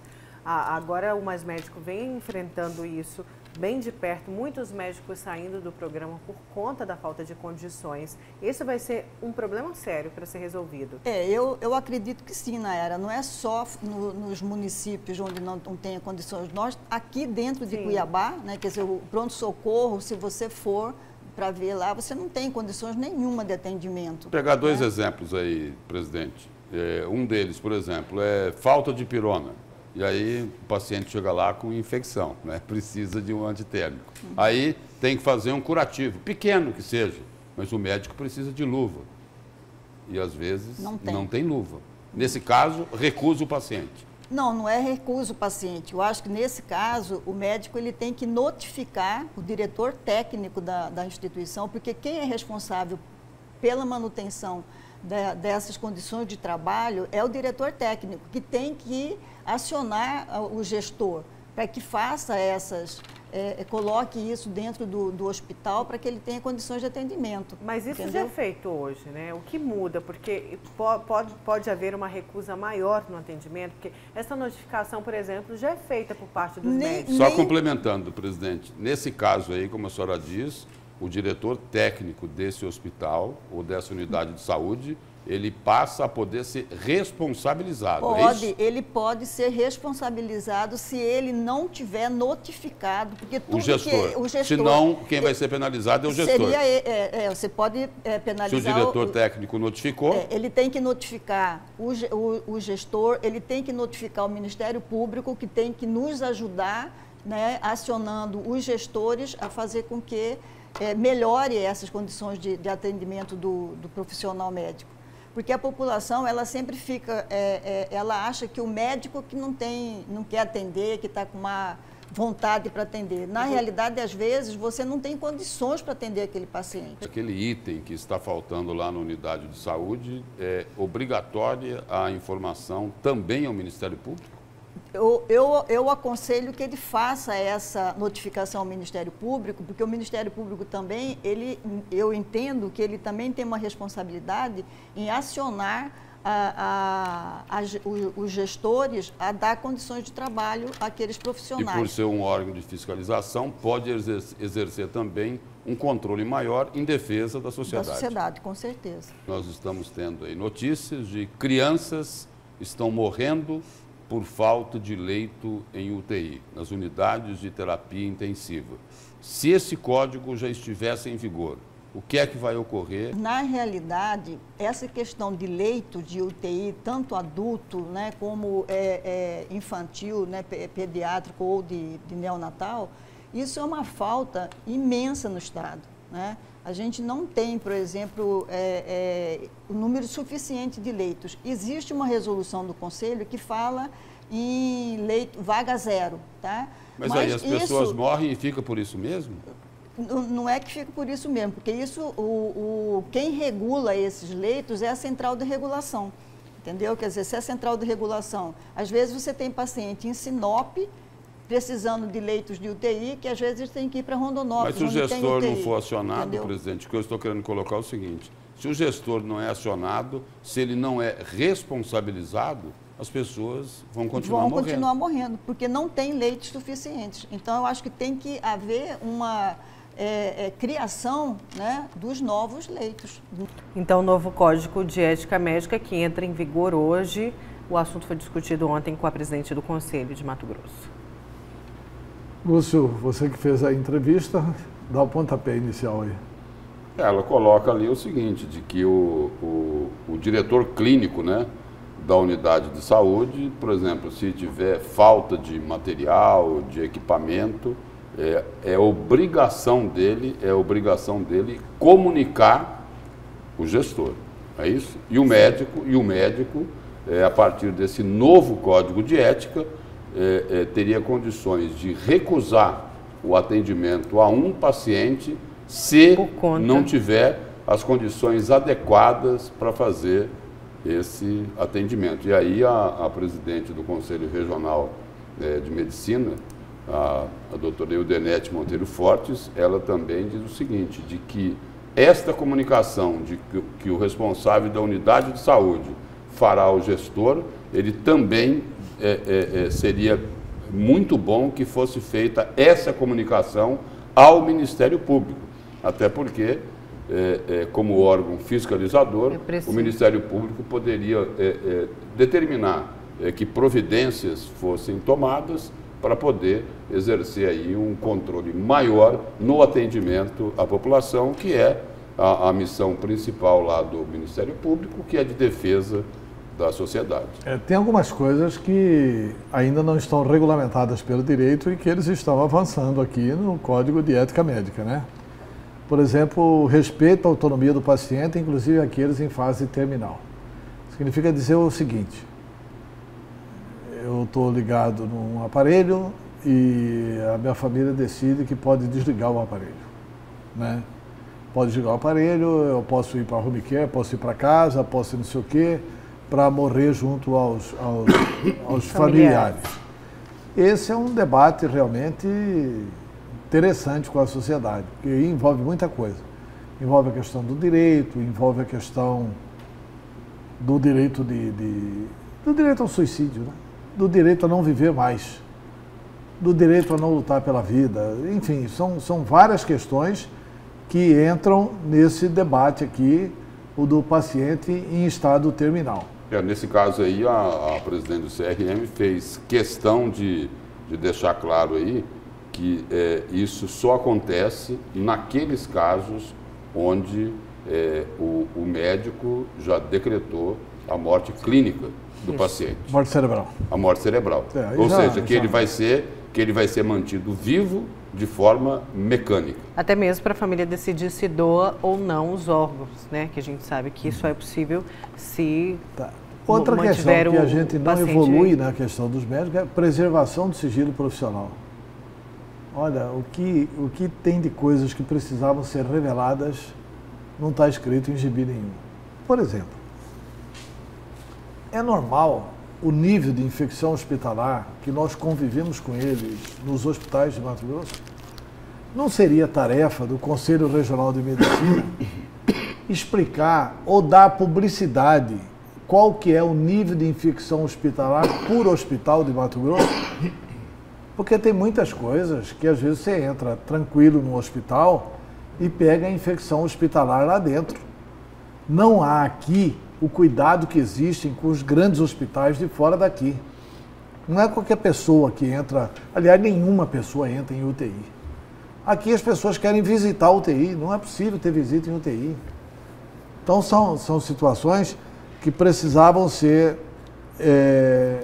Agora o Mais Médico vem enfrentando isso bem de perto, muitos médicos saindo do programa por conta da falta de condições. Esse vai ser um problema sério para ser resolvido. É, eu, eu acredito que sim, Nayara. Não é só no, nos municípios onde não, não tem condições. Nós, aqui dentro de sim. Cuiabá, né, quer dizer, o pronto-socorro, se você for para ver lá, você não tem condições nenhuma de atendimento. Vou pegar dois né? exemplos aí, presidente. É, um deles, por exemplo, é falta de pirona. E aí o paciente chega lá com infecção, né? Precisa de um antitérmico. Uhum. Aí tem que fazer um curativo, pequeno que seja, mas o médico precisa de luva. E às vezes não tem, não tem luva. Nesse caso, recusa o paciente. Não, não é recusa o paciente. Eu acho que nesse caso o médico ele tem que notificar o diretor técnico da, da instituição, porque quem é responsável pela manutenção de, dessas condições de trabalho é o diretor técnico, que tem que acionar o gestor para que faça essas, é, coloque isso dentro do, do hospital para que ele tenha condições de atendimento. Mas isso entendeu? já é feito hoje, né? O que muda? Porque pode, pode haver uma recusa maior no atendimento, porque essa notificação, por exemplo, já é feita por parte dos nem, médicos. Só nem... complementando, presidente, nesse caso aí, como a senhora diz, o diretor técnico desse hospital ou dessa unidade de saúde, ele passa a poder ser responsabilizado. Pode, é isso? Ele pode ser responsabilizado se ele não tiver notificado, porque tudo o gestor. que o gestor. Senão, quem vai ser penalizado é o gestor. Seria, é, é, você pode é, penalizar. Se o diretor o, técnico notificou. É, ele tem que notificar o, o, o gestor, ele tem que notificar o Ministério Público, que tem que nos ajudar, né, acionando os gestores a fazer com que é, melhore essas condições de, de atendimento do, do profissional médico. Porque a população, ela sempre fica, é, é, ela acha que o médico que não tem, não quer atender, que está com uma vontade para atender. Na uhum. realidade, às vezes, você não tem condições para atender aquele paciente. Aquele item que está faltando lá na unidade de saúde, é obrigatória a informação também ao Ministério Público? Eu, eu, eu aconselho que ele faça essa notificação ao Ministério Público, porque o Ministério Público também, ele, eu entendo que ele também tem uma responsabilidade em acionar a, a, a, os gestores a dar condições de trabalho àqueles profissionais. E por ser um órgão de fiscalização, pode exercer, exercer também um controle maior em defesa da sociedade. Da sociedade, com certeza. Nós estamos tendo aí notícias de crianças que estão morrendo por falta de leito em U T I, nas unidades de terapia intensiva. Se esse código já estivesse em vigor, O que é que vai ocorrer? Na realidade, essa questão de leito de U T I, tanto adulto, né, como é, é, infantil, né, pediátrico ou de, de neonatal, isso é uma falta imensa no Estado, né? A gente não tem, por exemplo, é, é, o número suficiente de leitos. Existe uma resolução do Conselho que fala em leito, vaga zero, tá? Mas, Mas aí as pessoas isso, morrem e fica por isso mesmo? Não é que fica por isso mesmo, porque isso, o, o, quem regula esses leitos é a central de regulação, entendeu? Quer dizer, se é a central de regulação, às vezes você tem paciente em Sinop, precisando de leitos de U T I, que às vezes tem que ir para Rondonópolis. Mas se o gestor não for acionado, entendeu? Presidente, o que eu estou querendo colocar é o seguinte, se o gestor não é acionado, se ele não é responsabilizado, as pessoas vão continuar vão morrendo. Vão continuar morrendo, porque não tem leitos suficientes. Então, eu acho que tem que haver uma... É, é, criação, né, dos novos leitos. Então, o novo Código de Ética Médica que entra em vigor hoje, o assunto foi discutido ontem com a presidente do Conselho de Mato Grosso. Lúcio, você que fez a entrevista, dá o pontapé inicial aí. Ela coloca ali o seguinte, de que o, o, o diretor clínico, né, da unidade de saúde, por exemplo, se tiver falta de material, de equipamento, É, é obrigação dele, é obrigação dele comunicar o gestor, é isso? E o médico, e o médico, é, a partir desse novo código de ética, é, é, teria condições de recusar o atendimento a um paciente se não tiver as condições adequadas para fazer esse atendimento. E aí a, a presidente do Conselho Regional é, de Medicina, A, a doutora Eudenete Monteiro Fortes, ela também diz o seguinte, de que esta comunicação de que, que o responsável da unidade de saúde fará ao gestor, ele também é, é, é, seria muito bom que fosse feita essa comunicação ao Ministério Público, até porque, é, é, como órgão fiscalizador, o Ministério Público poderia é, é, determinar é, que providências fossem tomadas para poder exercer aí um controle maior no atendimento à população, que é a, a missão principal lá do Ministério Público, que é de defesa da sociedade. É, tem algumas coisas que ainda não estão regulamentadas pelo direito e que eles estão avançando aqui no Código de Ética Médica, né? Por exemplo, o respeito à autonomia do paciente, inclusive aqueles em fase terminal. Significa dizer o seguinte: eu estou ligado num aparelho e a minha família decide que pode desligar o aparelho, né? Pode desligar o aparelho, eu posso ir para a home care, posso ir para casa, posso ir não sei o quê, para morrer junto aos, aos, aos familiares. Esse é um debate realmente interessante com a sociedade, porque envolve muita coisa. Envolve a questão do direito, envolve a questão do direito, de, de, do direito ao suicídio, né? Do direito a não viver mais, do direito a não lutar pela vida, enfim, são, são várias questões que entram nesse debate aqui, o do paciente em estado terminal. É, nesse caso aí, a, a presidente do C R M fez questão de, de deixar claro aí que é, isso só acontece naqueles casos onde é, o, o médico já decretou a morte clínica do paciente. Morte cerebral. A morte cerebral. É, Ou já, seja, que já. ele vai ser, que ele vai ser mantido vivo de forma mecânica. Até mesmo para a família decidir se doa ou não os órgãos, né? Que a gente sabe que isso é possível se tá. Outra questão que a gente não evolui na questão dos médicos é a preservação do sigilo profissional. Olha, o que, o que tem de coisas que precisavam ser reveladas não está escrito em gibi nenhum. Por exemplo, é normal o nível de infecção hospitalar que nós convivemos com eles nos hospitais de Mato Grosso? Não seria tarefa do Conselho Regional de Medicina explicar ou dar publicidade qual que é o nível de infecção hospitalar por hospital de Mato Grosso? Porque tem muitas coisas que às vezes você entra tranquilo no hospital e pega a infecção hospitalar lá dentro. Não há aqui o cuidado que existe com os grandes hospitais de fora daqui. Não é qualquer pessoa que entra, aliás, nenhuma pessoa entra em U T I. Aqui as pessoas querem visitar a U T I, não é possível ter visita em U T I. Então são, são situações que precisavam ser é,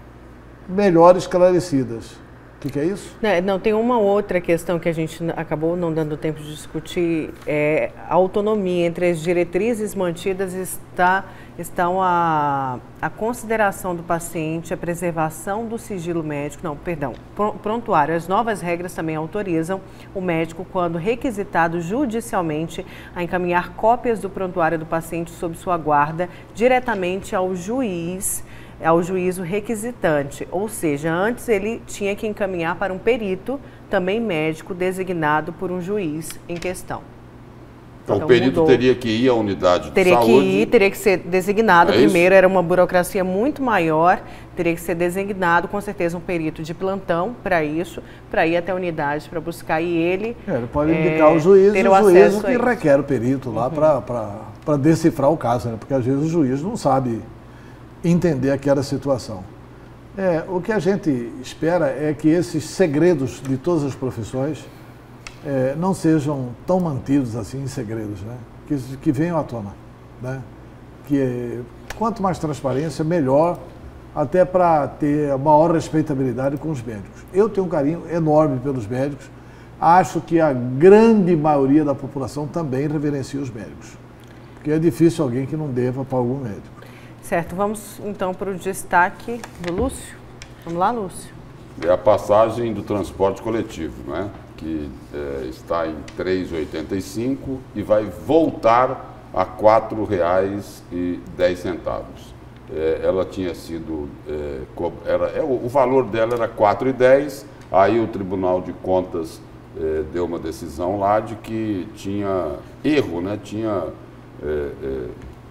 melhor esclarecidas. O que, que é isso? Não, não, tem uma outra questão que a gente acabou não dando tempo de discutir, é a autonomia. Entre as diretrizes mantidas está, estão a, a consideração do paciente, a preservação do sigilo médico, não, perdão, prontuário. As novas regras também autorizam o médico, quando requisitado judicialmente, a encaminhar cópias do prontuário do paciente sob sua guarda diretamente ao juiz, ao juízo requisitante, ou seja, antes ele tinha que encaminhar para um perito, também médico, designado por um juiz em questão. Então, então o perito mudou. Teria que ir à unidade de teria saúde? Teria que ir, teria que ser designado. É Primeiro isso? Era uma burocracia muito maior, teria que ser designado, com certeza, um perito de plantão para isso, para ir até a unidade, para buscar, e ele... É, ele pode indicar é, o juiz, e o, o juiz que requer o perito lá uhum. para decifrar o caso, né? Porque às vezes o juiz não sabe entender aquela situação. É, o que a gente espera é que esses segredos de todas as profissões é, não sejam tão mantidos assim em segredos, né? que, que venham à tona. Né? Que é, quanto mais transparência, melhor, até para ter a maior respeitabilidade com os médicos. Eu tenho um carinho enorme pelos médicos, acho que a grande maioria da população também reverencia os médicos, porque é difícil alguém que não deva para algum médico. Certo, vamos então para o destaque do Lúcio. Vamos lá, Lúcio. É a passagem do transporte coletivo, né? Que é, está em três reais e oitenta e cinco centavos e vai voltar a quatro reais e dez centavos. É, ela tinha sido, é, era, é, o valor dela era quatro reais e dez centavos, aí o Tribunal de Contas é, deu uma decisão lá de que tinha erro, né? Tinha é, é,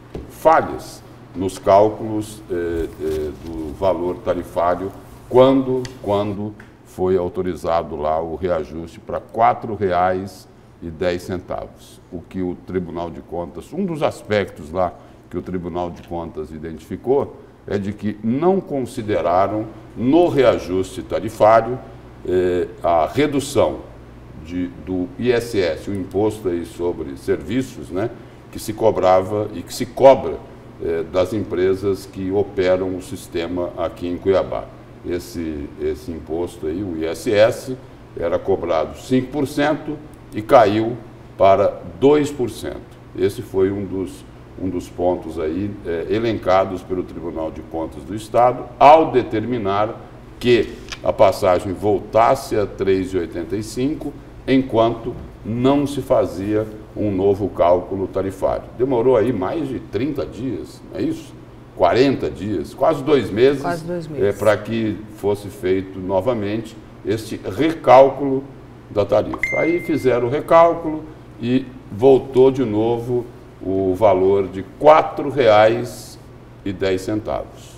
falhas nos cálculos eh, eh, do valor tarifário quando, quando foi autorizado lá o reajuste para quatro reais e dez centavos. O que o Tribunal de Contas, um dos aspectos lá que o Tribunal de Contas identificou é de que não consideraram no reajuste tarifário eh, a redução de, do I S S, o imposto aí sobre serviços, né, que se cobrava e que se cobra das empresas que operam o sistema aqui em Cuiabá. Esse, esse imposto aí, o I S S, era cobrado cinco por cento e caiu para dois por cento. Esse foi um dos, um dos pontos aí é, elencados pelo Tribunal de Contas do Estado, ao determinar que a passagem voltasse a três reais e oitenta e cinco centavos, enquanto não se fazia um novo cálculo tarifário. Demorou aí mais de trinta dias, não é isso? quarenta dias, quase dois meses, quase dois meses. É, para que fosse feito novamente este recálculo da tarifa. Aí fizeram o recálculo e voltou de novo o valor de quatro reais e dez centavos.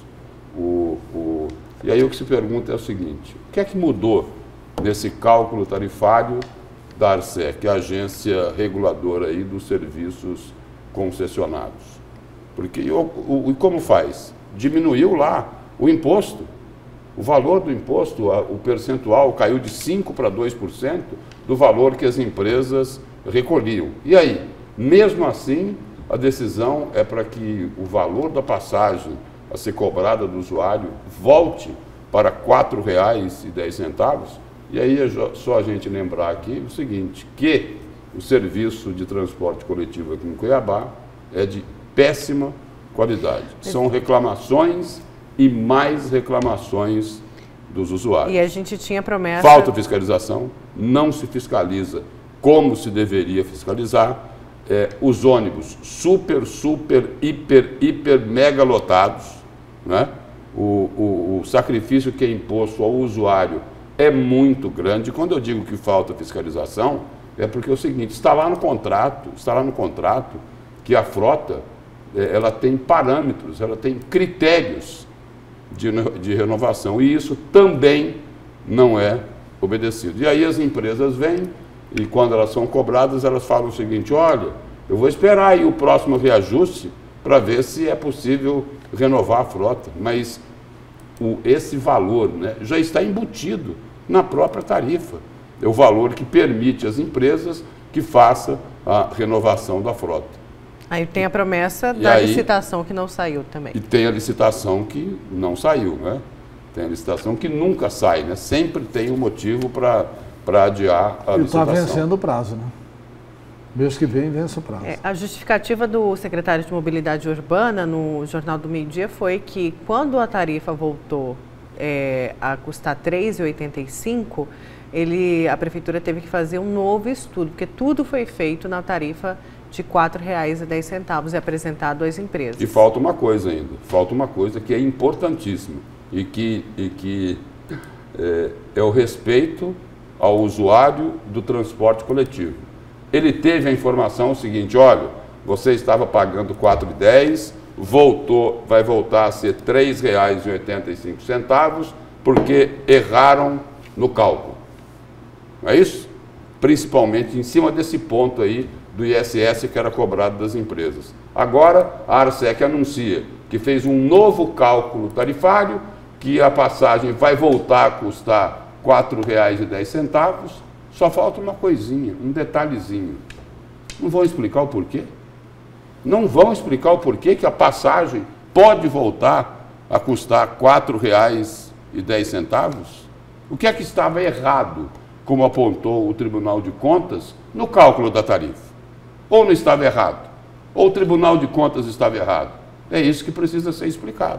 O, o, e aí o que se pergunta é o seguinte: o que é que mudou nesse cálculo tarifário da ARCEC, que é a agência reguladora aí dos serviços concessionados? Porque e, o, o, e como faz? Diminuiu lá o imposto, o valor do imposto, a, o percentual caiu de cinco por cento para dois por cento do valor que as empresas recolhiam. E aí, mesmo assim, a decisão é para que o valor da passagem a ser cobrada do usuário volte para quatro reais e dez centavos. E aí é só a gente lembrar aqui o seguinte, que o serviço de transporte coletivo aqui em Cuiabá é de péssima qualidade. São reclamações e mais reclamações dos usuários. E a gente tinha promessa... Falta fiscalização, não se fiscaliza como se deveria fiscalizar. É, os ônibus super, super, hiper, hiper, mega lotados, né? o, o, o sacrifício que é imposto ao usuário é muito grande. Quando eu digo que falta fiscalização, é porque é o seguinte, está lá no contrato, está lá no contrato que a frota, ela tem parâmetros, ela tem critérios de, de renovação, e isso também não é obedecido. E aí as empresas vêm e quando elas são cobradas, elas falam o seguinte: olha, eu vou esperar aí o próximo reajuste para ver se é possível renovar a frota, mas o, esse valor, né, já está embutido na própria tarifa. é o valor que permite às empresas que façam a renovação da frota. Aí tem a promessa E da aí- licitação que não saiu também. E tem a licitação que não saiu, né? Tem a licitação que nunca sai, né? Sempre tem um motivo para adiar a E está licitação. vencendo o prazo, né? Mês que vem vence o prazo. É, a justificativa do secretário de Mobilidade Urbana no Jornal do Meio-Dia foi que quando a tarifa voltou é, a custar três reais e oitenta e cinco centavos, ele, a prefeitura teve que fazer um novo estudo, porque tudo foi feito na tarifa de quatro reais e dez centavos e apresentado às empresas. E falta uma coisa ainda, falta uma coisa que é importantíssima e que, e que é, é o respeito ao usuário do transporte coletivo. Ele teve a informação seguinte, olha, você estava pagando quatro reais e dez centavos, voltou, vai voltar a ser três reais e oitenta e cinco centavos, porque erraram no cálculo. Não é isso? Principalmente em cima desse ponto aí do I S S que era cobrado das empresas. Agora, a Arsec anuncia que fez um novo cálculo tarifário, que a passagem vai voltar a custar quatro reais e dez centavos, só falta uma coisinha, um detalhezinho. Não vão explicar o porquê? Não vão explicar o porquê que a passagem pode voltar a custar quatro reais e dez centavos? O que é que estava errado, como apontou o Tribunal de Contas, no cálculo da tarifa? Ou não estava errado? Ou o Tribunal de Contas estava errado? É isso que precisa ser explicado.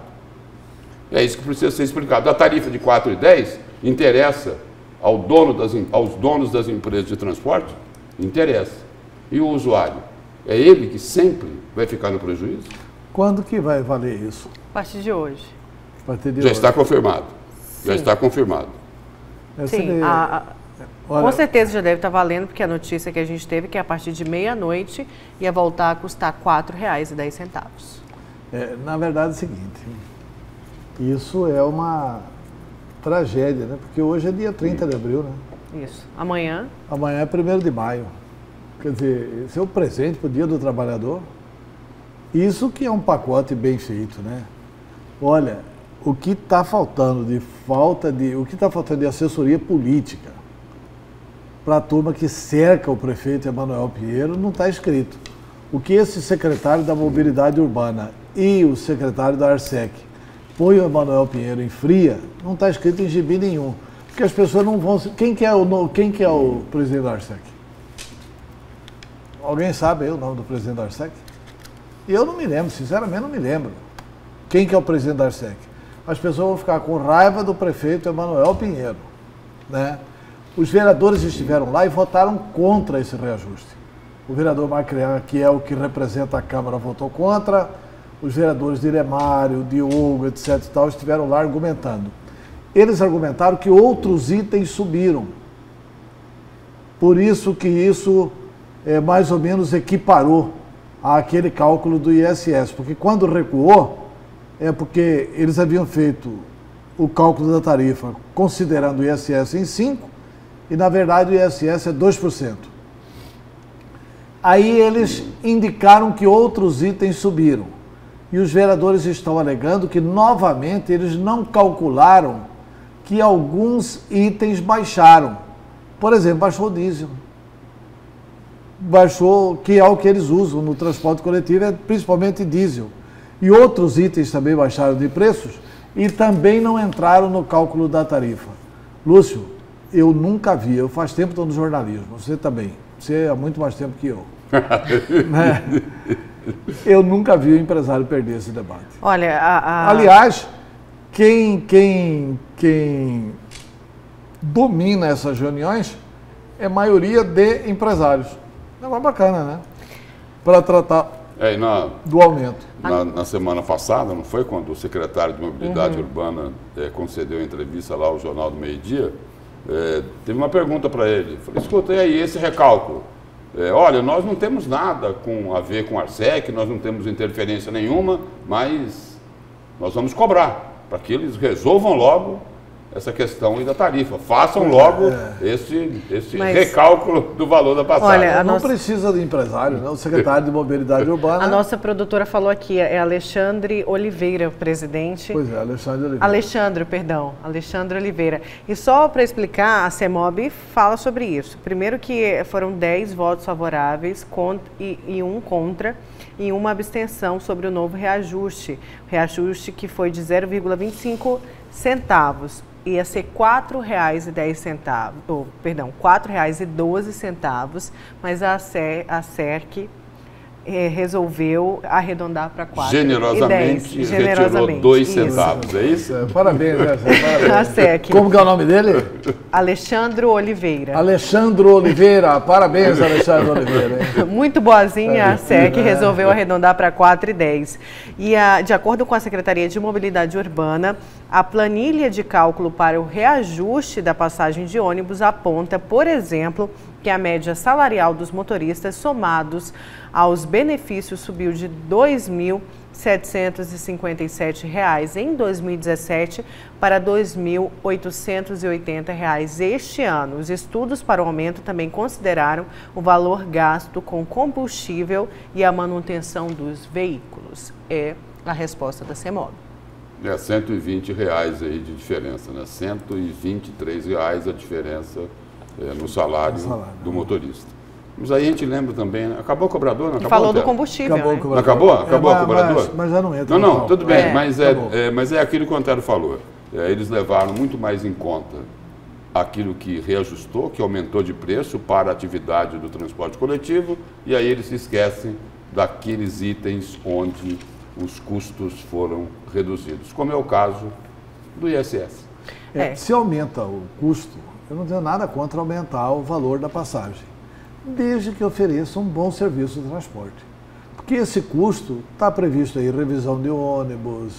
É isso que precisa ser explicado. A tarifa de quatro reais e dez centavos interessa ao dono das, aos donos das empresas de transporte? Interessa. E o usuário? É ele que sempre vai ficar no prejuízo? Quando que vai valer isso? A partir de hoje. A partir de Já hoje. está confirmado. Já Sim. está confirmado. Essa Sim, de- a- a- Olha, com certeza já deve estar valendo, porque a notícia que a gente teve é que a partir de meia-noite ia voltar a custar quatro reais e dez centavos. é, na verdade é o seguinte, isso é uma tragédia, né? Porque hoje é dia trinta de abril, né? Isso. Amanhã, Amanhã é primeiro de maio. Quer dizer, esse é o presente para o Dia do Trabalhador. Isso que é um pacote bem feito, né? Olha, o que está faltando de falta de. O que está faltando de assessoria política para a turma que cerca o prefeito Emanuel Pinheiro não está escrito. O que esse secretário da Mobilidade Urbana e o secretário da Arsec põe o Emanuel Pinheiro em fria, não está escrito em gibi nenhum. Porque as pessoas não vão. Quem que é o, no- quem que é o presidente da Arsec? Alguém sabe aí o nome do presidente da Arsec? Eu não me lembro, sinceramente não me lembro. Quem que é o presidente da Arsec? As pessoas vão ficar com raiva do prefeito Emanuel Pinheiro, né? Os vereadores estiveram lá e votaram contra esse reajuste. O vereador Macrian, que é o que representa a Câmara, votou contra. Os vereadores de Iremário, Diogo, etc e tal, estiveram lá argumentando. Eles argumentaram que outros itens subiram. Por isso que isso é, mais ou menos equiparou àquele cálculo do I S S. Porque quando recuou, é porque eles haviam feito o cálculo da tarifa considerando o I S S em cinco por cento e, na verdade, o I S S é dois por cento. Aí eles indicaram que outros itens subiram. E os vereadores estão alegando que, novamente, eles não calcularam que alguns itens baixaram. Por exemplo, baixou o diesel. Baixou, que é o que eles usam no transporte coletivo, é principalmente diesel. E outros itens também baixaram de preços e também não entraram no cálculo da tarifa. Lúcio, eu nunca vi, eu faz tempo que estou no jornalismo, você também, você há muito mais tempo que eu. Né? Eu nunca vi o empresário perder esse debate. olha, a, a- Aliás, quem, quem, quem domina essas reuniões é maioria de empresários. É uma bacana, né? Para tratar É, e na, do aumento. na, na semana passada, não foi? Quando o secretário de Mobilidade Urbana eh, concedeu a entrevista lá ao Jornal do Meio-Dia, eh, teve uma pergunta para ele. Falei, escuta, e aí, esse recálculo? Eh, olha, nós não temos nada com, a ver com a Arsec, nós não temos interferência nenhuma, mas nós vamos cobrar, para que eles resolvam logo essa questão aí da tarifa. Façam logo é. esse, esse Mas, recálculo do valor da passagem. Olha, não nossa... precisa do empresário, né? O secretário de Mobilidade Urbana. A nossa produtora falou aqui, é Alexandre Oliveira, o presidente. Pois é, Alexandre Oliveira. Alexandre, perdão, Alexandre Oliveira. E só para explicar, a CEMOB fala sobre isso. Primeiro que foram dez votos favoráveis contra, e, e um contra e uma abstenção sobre o novo reajuste. O reajuste que foi de zero vírgula vinte e cinco centavos. Ia ser quatro reais e dez centavos, ou, perdão, quatro reais e doze centavos, mas a, C, a SERC eh, resolveu arredondar para quatro generosamente, e dez. Generosamente retirou dois centavos, é isso? É, parabéns, né? Parabéns. A SERC. Como que é o nome dele? Alexandre Oliveira. Alexandre Oliveira, parabéns, Alexandre Oliveira. Hein? Muito boazinha, a SERC resolveu arredondar para quatro e dez. E a, de acordo com a Secretaria de Mobilidade Urbana, a planilha de cálculo para o reajuste da passagem de ônibus aponta, por exemplo, que a média salarial dos motoristas somados aos benefícios subiu de dois mil setecentos e cinquenta e sete reais em dois mil e dezessete para dois mil oitocentos e oitenta reais este ano. Os estudos para o aumento também consideraram o valor gasto com combustível e a manutenção dos veículos. É a resposta da CEMOB. É cento e vinte reais aí de diferença, né? cento e vinte e três reais a diferença é, no salário, salário do motorista. Mas aí a gente lembra também, né? Acabou o cobrador? Não acabou? Falou do combustível, acabou, né? o cobrador. Acabou? Acabou é, o cobrador? Mas, mas já não entra. Não, não, tudo bem, é. mas, é, é, mas é aquilo que o Antero falou. É, eles levaram muito mais em conta aquilo que reajustou, que aumentou de preço para a atividade do transporte coletivo, e aí eles se esquecem daqueles itens onde os custos foram reduzidos, como é o caso do I S S. É, se aumenta o custo, eu não tenho nada contra aumentar o valor da passagem, desde que ofereça um bom serviço de transporte. Porque esse custo está previsto aí, revisão de ônibus,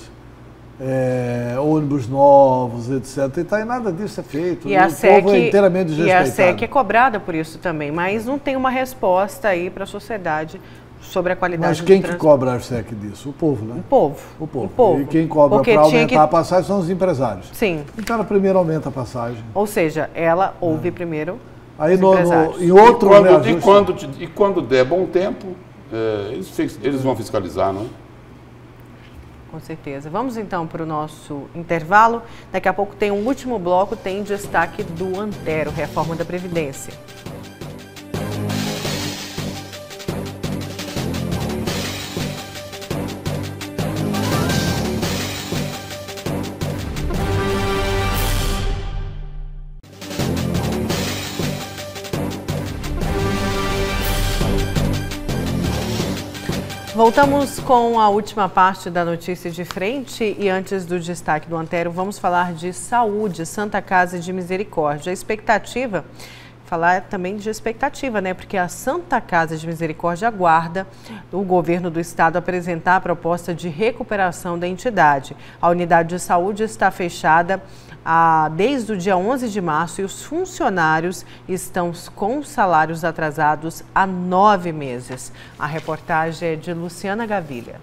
é, ônibus novos, etcétera. E tá, e nada disso é feito. E a o SEC, povo é inteiramente desrespeitado. E a SEC é cobrada por isso também, mas não tem uma resposta aí para a sociedade sobre a qualidade Mas quem do que cobra a SEC disso? O povo, né? O povo. O povo. O povo. E quem cobra para aumentar que... a passagem são os empresários. Sim. Então ela primeiro aumenta a passagem. Ou seja, ela ouve é. primeiro Aí os no, empresários. No, em outro e, quando, e, quando, e quando der bom tempo, é, eles, eles vão fiscalizar, não? Com certeza. Vamos então para o nosso intervalo. Daqui a pouco tem um último bloco, tem destaque do Antero, reforma da Previdência. Voltamos com a última parte da notícia de frente e antes do destaque do Antero, vamos falar de saúde, Santa Casa de Misericórdia. A expectativa, falar também de expectativa, né? Porque a Santa Casa de Misericórdia aguarda o governo do estado apresentar a proposta de recuperação da entidade. A unidade de saúde está fechada ah, desde o dia onze de março e os funcionários estão com salários atrasados há nove meses. A reportagem é de Luciana Gavilha.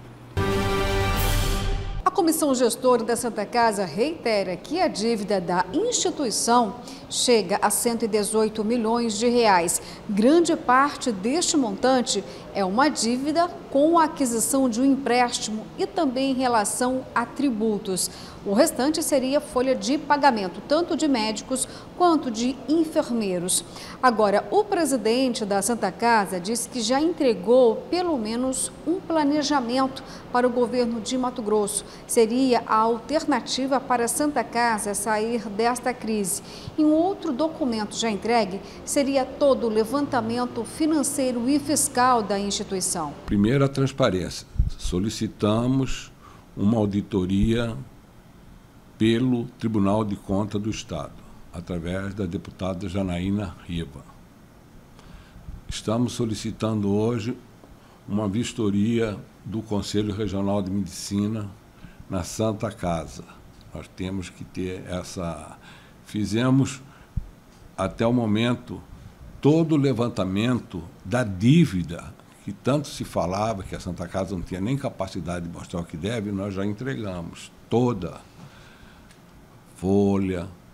A comissão gestora da Santa Casa reitera que a dívida da instituição chega a cento e dezoito milhões de reais. Grande parte deste montante é uma dívida com a aquisição de um empréstimo e também em relação a tributos. O restante seria folha de pagamento, tanto de médicos quanto de enfermeiros. Agora, o presidente da Santa Casa disse que já entregou pelo menos um planejamento para o governo de Mato Grosso. Seria a alternativa para a Santa Casa sair desta crise. Em um outro documento já entregue, seria todo o levantamento financeiro e fiscal da instituição. Primeiro, a transparência. Solicitamos uma auditoria pelo Tribunal de Contas do Estado, através da deputada Janaína Riva. Estamos solicitando hoje uma vistoria do Conselho Regional de Medicina na Santa Casa. Nós temos que ter essa... Fizemos, até o momento, todo o levantamento da dívida, que tanto se falava que a Santa Casa não tinha nem capacidade de mostrar o que deve, nós já entregamos toda folha,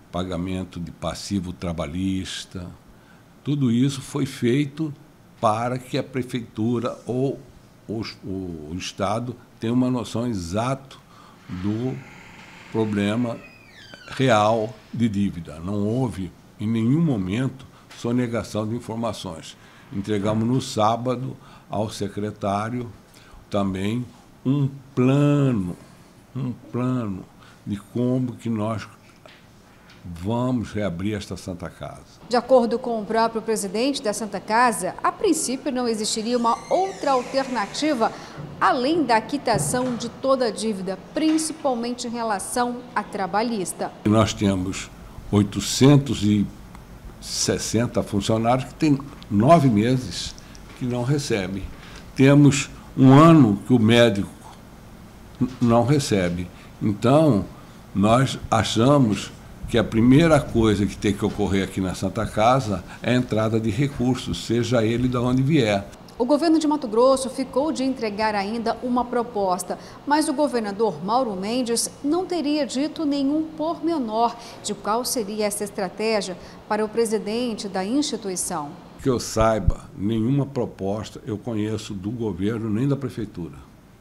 pagamento de passivo trabalhista. Tudo isso foi feito para que a prefeitura ou o, o, o Estado tenha uma noção exata do problema real de dívida. Não houve, em nenhum momento, sonegação de informações. Entregamos no sábado ao secretário também um plano, um plano de como que nós vamos reabrir esta Santa Casa. De acordo com o próprio presidente da Santa Casa, a princípio não existiria uma outra alternativa além da quitação de toda a dívida, principalmente em relação à trabalhista. Nós temos oitocentos e sessenta funcionários que têm nove meses que não recebem. Temos um ano que o médico não recebe. Então, nós achamos que a primeira coisa que tem que ocorrer aqui na Santa Casa é a entrada de recursos, seja ele de onde vier. O governo de Mato Grosso ficou de entregar ainda uma proposta, mas o governador Mauro Mendes não teria dito nenhum pormenor de qual seria essa estratégia para o presidente da instituição. Que eu saiba, nenhuma proposta eu conheço do governo nem da prefeitura.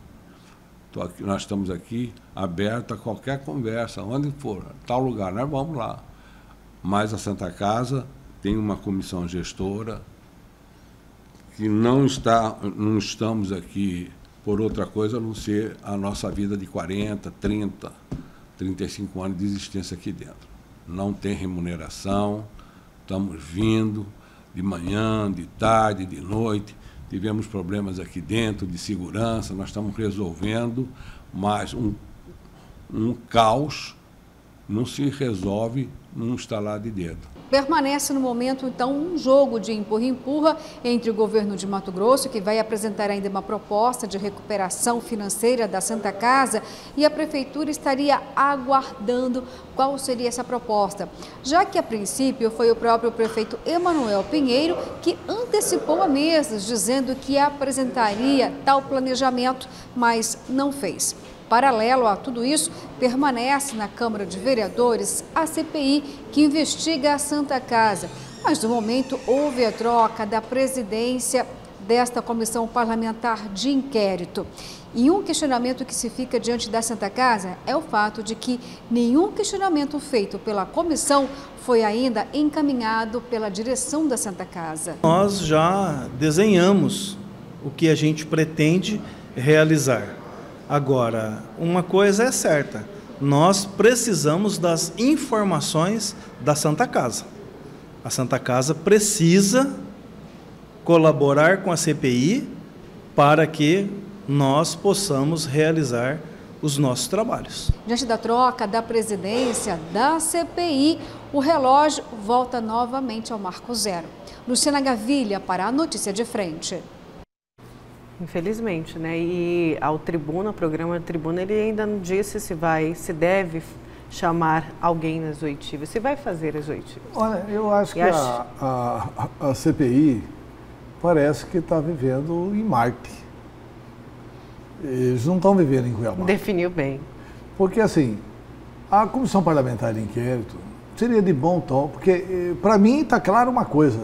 Tô aqui, nós estamos aqui abertos a qualquer conversa, onde for, tal lugar, nós vamos lá. Mas a Santa Casa tem uma comissão gestora que não, está, não estamos aqui por outra coisa a não ser a nossa vida de quarenta, trinta, trinta e cinco anos de existência aqui dentro. Não tem remuneração, estamos vindo de manhã, de tarde, de noite. Tivemos problemas aqui dentro de segurança, nós estamos resolvendo, mas um, um caos não se resolve num estalar de dedo. Permanece no momento, então, um jogo de empurra-empurra entre o governo de Mato Grosso, que vai apresentar ainda uma proposta de recuperação financeira da Santa Casa, e a prefeitura estaria aguardando qual seria essa proposta, já que, a princípio, foi o próprio prefeito Emanuel Pinheiro que antecipou há meses, dizendo que apresentaria tal planejamento, mas não fez. Paralelo a tudo isso, permanece na Câmara de Vereadores a C P I que investiga a Santa Casa. Mas, no momento, houve a troca da presidência desta comissão parlamentar de inquérito. E um questionamento que se fica diante da Santa Casa é o fato de que nenhum questionamento feito pela comissão foi ainda encaminhado pela direção da Santa Casa. Nós já desenhamos o que a gente pretende realizar. Agora, uma coisa é certa, nós precisamos das informações da Santa Casa. A Santa Casa precisa colaborar com a C P I para que nós possamos realizar os nossos trabalhos. Diante da troca da presidência da C P I, o relógio volta novamente ao marco zero. Luciana Gavilha para a Notícia de Frente. Infelizmente, né? E ao Tribuna, o programa Tribuna, ele ainda não disse se vai, se deve chamar alguém nas oitivas, se vai fazer as oitivas. Olha, eu acho que acho... A, a, a C P I parece que está vivendo em Marte. Eles não estão vivendo em Cuiabá. Definiu bem. Porque, assim, a Comissão Parlamentar de Inquérito seria de bom tom, porque, para mim, está claro uma coisa.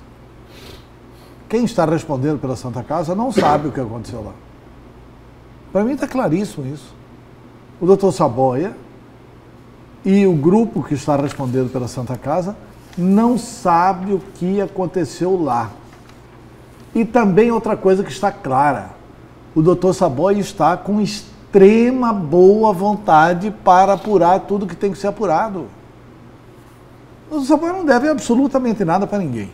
Quem está respondendo pela Santa Casa não sabe o que aconteceu lá. Para mim está claríssimo isso. O doutor Saboia e o grupo que está respondendo pela Santa Casa não sabe o que aconteceu lá. E também outra coisa que está clara, o doutor Saboia está com extrema boa vontade para apurar tudo que tem que ser apurado. O doutor Saboia não deve absolutamente nada para ninguém.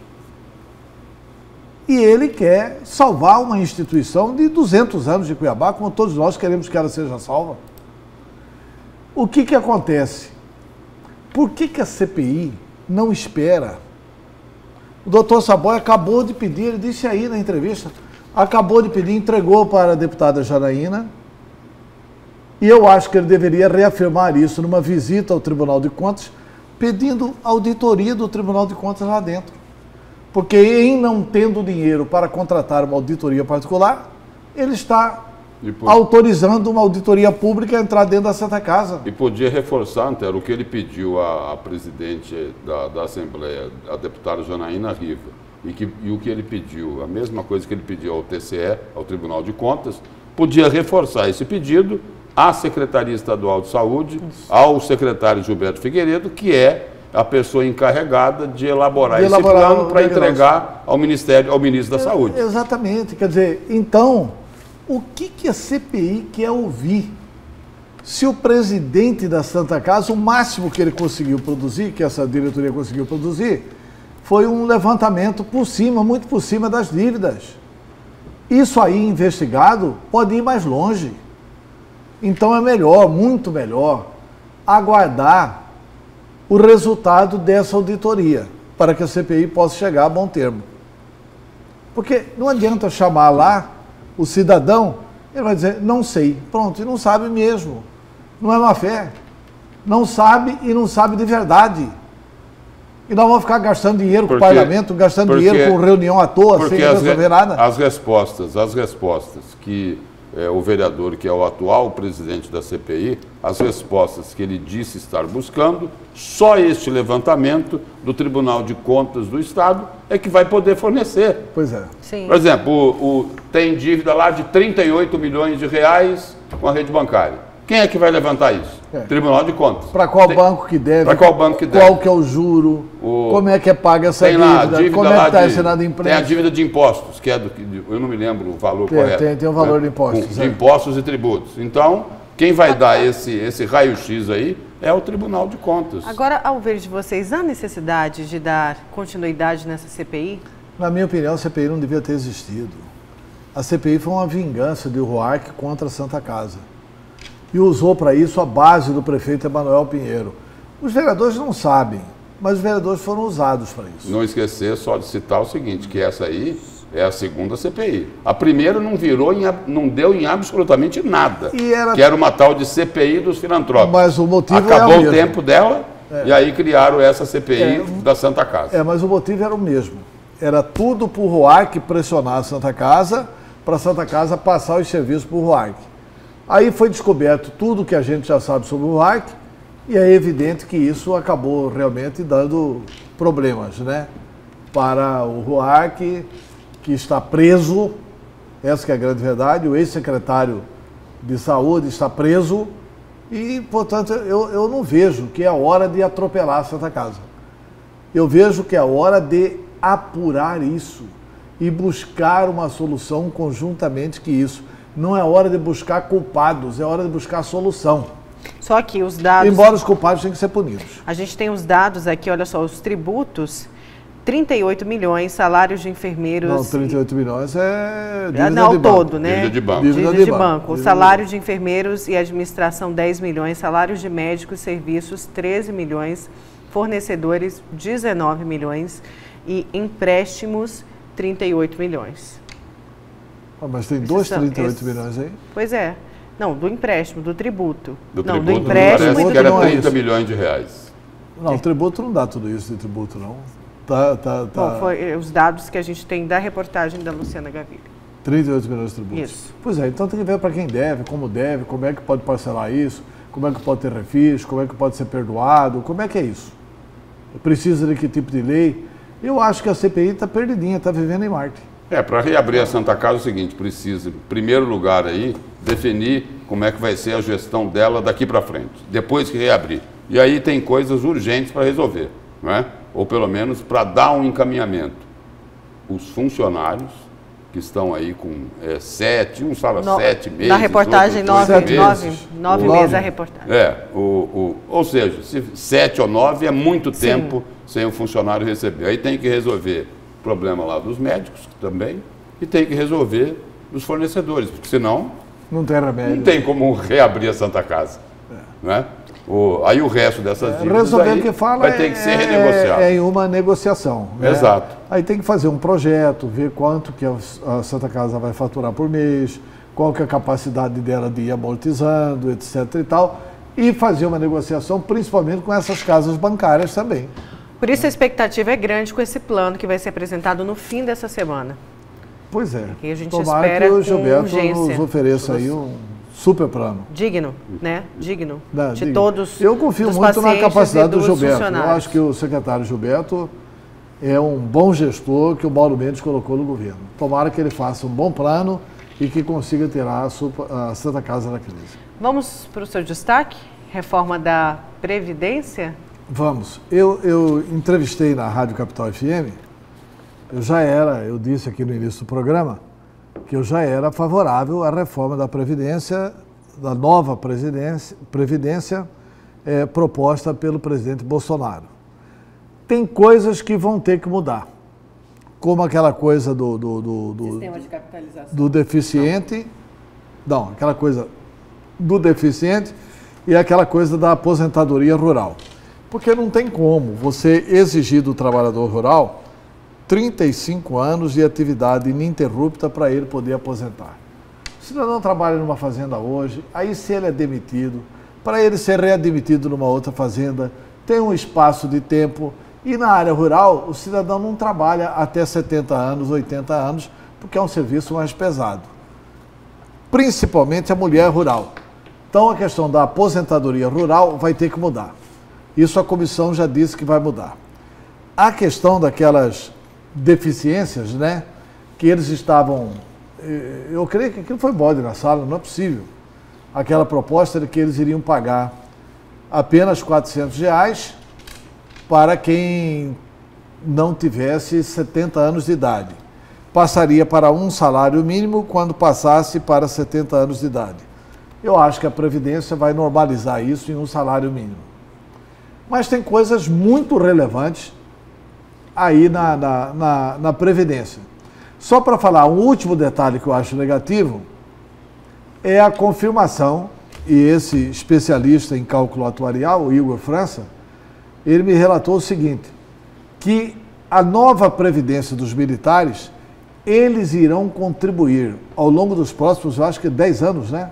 E ele quer salvar uma instituição de duzentos anos de Cuiabá, como todos nós queremos que ela seja salva. O que que acontece? Por que que a C P I não espera? O doutor Saboia acabou de pedir, ele disse aí na entrevista, acabou de pedir, entregou para a deputada Janaína, e eu acho que ele deveria reafirmar isso numa visita ao Tribunal de Contas, pedindo auditoria do Tribunal de Contas lá dentro. Porque em não tendo dinheiro para contratar uma auditoria particular, ele está por... autorizando uma auditoria pública a entrar dentro da Santa Casa. E podia reforçar, Antero, o que ele pediu à, à presidente da, da Assembleia, a deputada Janaína Riva, e, que, e o que ele pediu, a mesma coisa que ele pediu ao T C E, ao Tribunal de Contas, podia reforçar esse pedido à Secretaria Estadual de Saúde, ao secretário Gilberto Figueiredo, que é a pessoa encarregada de elaborar, de elaborar esse plano para entregar ao Ministério, ao Ministro da Saúde. Exatamente. Quer dizer, então, o que, que a C P I quer ouvir? Se o presidente da Santa Casa, o máximo que ele conseguiu produzir, que essa diretoria conseguiu produzir, foi um levantamento por cima, muito por cima das dívidas. Isso aí, investigado, pode ir mais longe. Então é melhor, muito melhor, aguardar o resultado dessa auditoria, para que a C P I possa chegar a bom termo. Porque não adianta chamar lá o cidadão, ele vai dizer, não sei, pronto, e não sabe mesmo. Não é má fé. Não sabe e não sabe de verdade. E nós vamos ficar gastando dinheiro com o parlamento, gastando porque, dinheiro com reunião à toa, sem resolver nada. As respostas, as respostas que é, o vereador, que é o atual presidente da C P I, as respostas que ele disse estar buscando, só este levantamento do Tribunal de Contas do Estado é que vai poder fornecer. Pois é. Sim. Por exemplo, o, o, tem dívida lá de trinta e oito milhões de reais com a rede bancária. Quem é que vai levantar isso? É. Tribunal de Contas. Para qual tem, banco que deve? Para qual banco que deve? Qual que é o juro? O, como é que é paga essa tem dívida? Lá, dívida como é que está assinado em empréstimo? Tem a dívida de impostos, que é do que eu não me lembro o valor tem, correto. Tem, tem o valor né? de impostos. De é. impostos e tributos. Então, quem vai dar esse, esse raio-x aí é o Tribunal de Contas. Agora, ao ver de vocês, há necessidade de dar continuidade nessa C P I? Na minha opinião, a C P I não devia ter existido. A C P I foi uma vingança de Ruark contra a Santa Casa. E usou para isso a base do prefeito Emanuel Pinheiro. Os vereadores não sabem, mas os vereadores foram usados para isso. Não esquecer só de citar o seguinte, que essa aí é a segunda C P I. A primeira não virou, em, não deu em absolutamente nada, e era... que era uma tal de C P I dos filantrópicos. Mas o motivo Acabou é o o mesmo. tempo dela é. E aí criaram essa C P I é. da Santa Casa. É, mas o motivo era o mesmo. Era tudo para o Ruark pressionar a Santa Casa, para a Santa Casa passar os serviços para o Ruark. Aí foi descoberto tudo que a gente já sabe sobre o Ruark, e é evidente que isso acabou realmente dando problemas, né? Para o Ruark, que está preso, essa que é a grande verdade, o ex-secretário de Saúde está preso, e, portanto, eu, eu não vejo que é a hora de atropelar a Santa Casa. Eu vejo que é a hora de apurar isso e buscar uma solução conjuntamente que isso. Não é hora de buscar culpados, é hora de buscar solução. Só que os dados... Embora os culpados tenham que ser punidos. A gente tem os dados aqui, olha só, os tributos, trinta e oito milhões, salários de enfermeiros... Não, trinta e oito milhões é dívida não, de todo, banco. né? Dívida de banco. Dívida, Dívida de, de banco. banco. O Dívida salário de... de enfermeiros e administração, dez milhões. Salários de médicos e serviços, treze milhões. Fornecedores, dezenove milhões. E empréstimos, trinta e oito milhões. Ah, mas tem dois trinta e oito milhões aí? Pois é. Não, do empréstimo, do tributo. Do não, tributo, do empréstimo parece e do que era tributo. trinta milhões de reais. Não, o tributo não dá tudo isso de tributo, não. Tá, tá, tá. Bom, foi os dados que a gente tem da reportagem da Luciana Gavilha. trinta e oito milhões de tributos. Isso. Pois é, então tem que ver para quem deve, como deve, como é que pode parcelar isso, como é que pode ter refis, como é que pode ser perdoado, como é que é isso. Precisa de que tipo de lei? Eu acho que a C P I está perdidinha, está vivendo em Marte. É, para reabrir a Santa Casa é o seguinte, precisa, em primeiro lugar aí, definir como é que vai ser a gestão dela daqui para frente, depois que reabrir. E aí tem coisas urgentes para resolver, não é? Ou pelo menos para dar um encaminhamento. Os funcionários que estão aí com é, sete, um fala no, sete meses. Na reportagem, nove, meses, nove, nove o, meses a reportagem. É, o, o, ou seja, se sete ou nove é muito Sim. tempo sem o funcionário receber. Aí tem que resolver o problema lá dos médicos também e tem que resolver dos fornecedores, porque senão não tem remédio. Não tem como reabrir a Santa Casa. É. Né? O, aí o resto dessas é, dívidas resolver aí o que fala vai ter que ser é, renegociado. É em uma negociação. Né? Exato. Aí tem que fazer um projeto, ver quanto que a Santa Casa vai faturar por mês, qual que é a capacidade dela de ir amortizando, etc e tal, e fazer uma negociação principalmente com essas casas bancárias também. Por isso a expectativa é grande com esse plano que vai ser apresentado no fim dessa semana. Pois é. E a gente Tomara espera que o com Gilberto urgência. nos ofereça aí um super plano. Digno, né? Digno Não, de digno. todos. Eu confio dos muito na pacientes capacidade e do dos Gilberto. Eu funcionários. acho que o secretário Gilberto é um bom gestor que o Mauro Mendes colocou no governo. Tomara que ele faça um bom plano e que consiga tirar a, super, a Santa Casa da crise. Vamos para o seu destaque? Reforma da Previdência? Vamos. Eu, eu entrevistei na Rádio Capital F M, eu já era, eu disse aqui no início do programa, que eu já era favorável à reforma da Previdência, da nova Previdência, Previdência é, proposta pelo presidente Bolsonaro. Tem coisas que vão ter que mudar, como aquela coisa do, do, do, do, Sistema de capitalização. do deficiente, não, aquela coisa do deficiente e aquela coisa da aposentadoria rural. Porque não tem como você exigir do trabalhador rural trinta e cinco anos de atividade ininterrupta para ele poder aposentar. O cidadão trabalha numa fazenda hoje, aí se ele é demitido, para ele ser readmitido numa outra fazenda, tem um espaço de tempo. E na área rural, o cidadão não trabalha até setenta anos, oitenta anos, porque é um serviço mais pesado. Principalmente a mulher rural. Então a questão da aposentadoria rural vai ter que mudar. Isso a comissão já disse que vai mudar. A questão daquelas deficiências, né, que eles estavam... Eu creio que aquilo foi bode na sala, não é possível. Aquela proposta de que eles iriam pagar apenas quatrocentos reais para quem não tivesse setenta anos de idade. Passaria para um salário mínimo quando passasse para setenta anos de idade. Eu acho que a Previdência vai normalizar isso em um salário mínimo. Mas tem coisas muito relevantes aí na, na, na, na Previdência. Só para falar, um último detalhe que eu acho negativo é a confirmação, e esse especialista em cálculo atuarial, o Igor França, ele me relatou o seguinte, que a nova Previdência dos militares, eles irão contribuir ao longo dos próximos, eu acho que dez anos, né?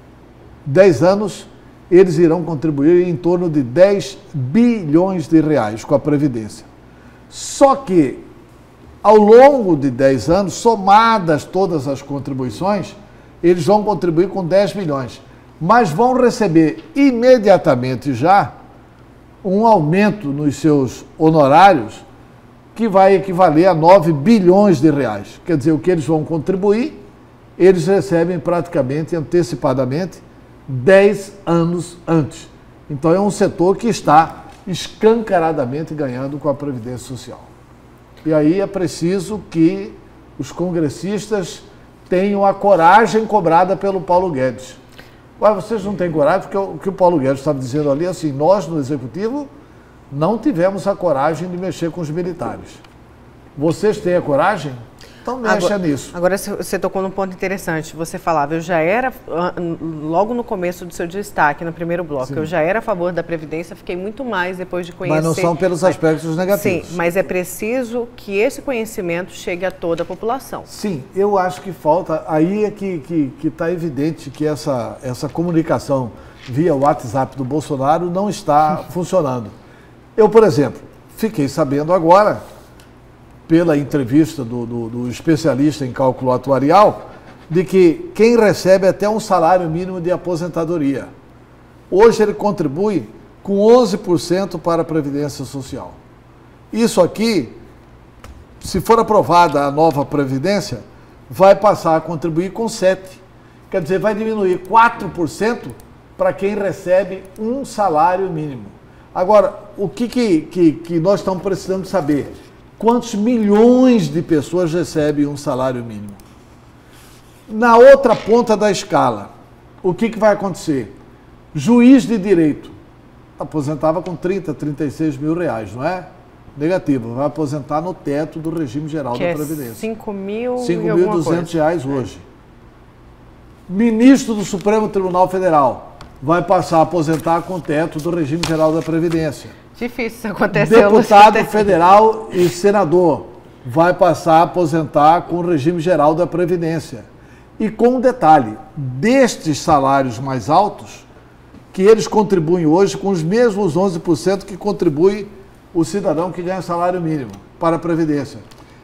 dez anos, eles irão contribuir em torno de dez bilhões de reais com a Previdência. Só que, ao longo de dez anos, somadas todas as contribuições, eles vão contribuir com dez bilhões, mas vão receber imediatamente já um aumento nos seus honorários que vai equivaler a nove bilhões de reais. Quer dizer, o que eles vão contribuir, eles recebem praticamente antecipadamente dez anos antes. Então é um setor que está escancaradamente ganhando com a Previdência Social. E aí é preciso que os congressistas tenham a coragem cobrada pelo Paulo Guedes. Ué, vocês não têm coragem, porque o que o Paulo Guedes estava dizendo ali, assim, nós no Executivo não tivemos a coragem de mexer com os militares. Vocês têm a coragem? Então mexa agora, nisso. Agora você tocou num ponto interessante. Você falava, eu já era, logo no começo do seu destaque, no primeiro bloco, Sim. eu já era a favor da Previdência, fiquei muito mais depois de conhecer... Mas não são pelos aspectos negativos. Sim, mas é preciso que esse conhecimento chegue a toda a população. Sim, eu acho que falta, aí é que está evidente que essa, essa comunicação via WhatsApp do Bolsonaro não está funcionando. Eu, por exemplo, fiquei sabendo agora, pela entrevista do, do, do especialista em cálculo atuarial, de que quem recebe até um salário mínimo de aposentadoria, hoje ele contribui com onze por cento para a Previdência Social. Isso aqui, se for aprovada a nova Previdência, vai passar a contribuir com sete por cento. Quer dizer, vai diminuir quatro por cento para quem recebe um salário mínimo. Agora, o que, que, que, que nós estamos precisando saber? Quantos milhões de pessoas recebem um salário mínimo? Na outra ponta da escala, o que, que vai acontecer? Juiz de direito aposentava com trinta, trinta e seis mil reais, não é? Negativo, vai aposentar no teto do regime geral que da é Previdência. cinco mil cinco mil e duzentos reais hoje. Ministro do Supremo Tribunal Federal vai passar a aposentar com o teto do regime geral da Previdência. Difícil acontecer. Deputado federal e senador vai passar a aposentar com o regime geral da Previdência. E com um detalhe, destes salários mais altos, que eles contribuem hoje com os mesmos onze por cento que contribui o cidadão que ganha salário mínimo para a Previdência.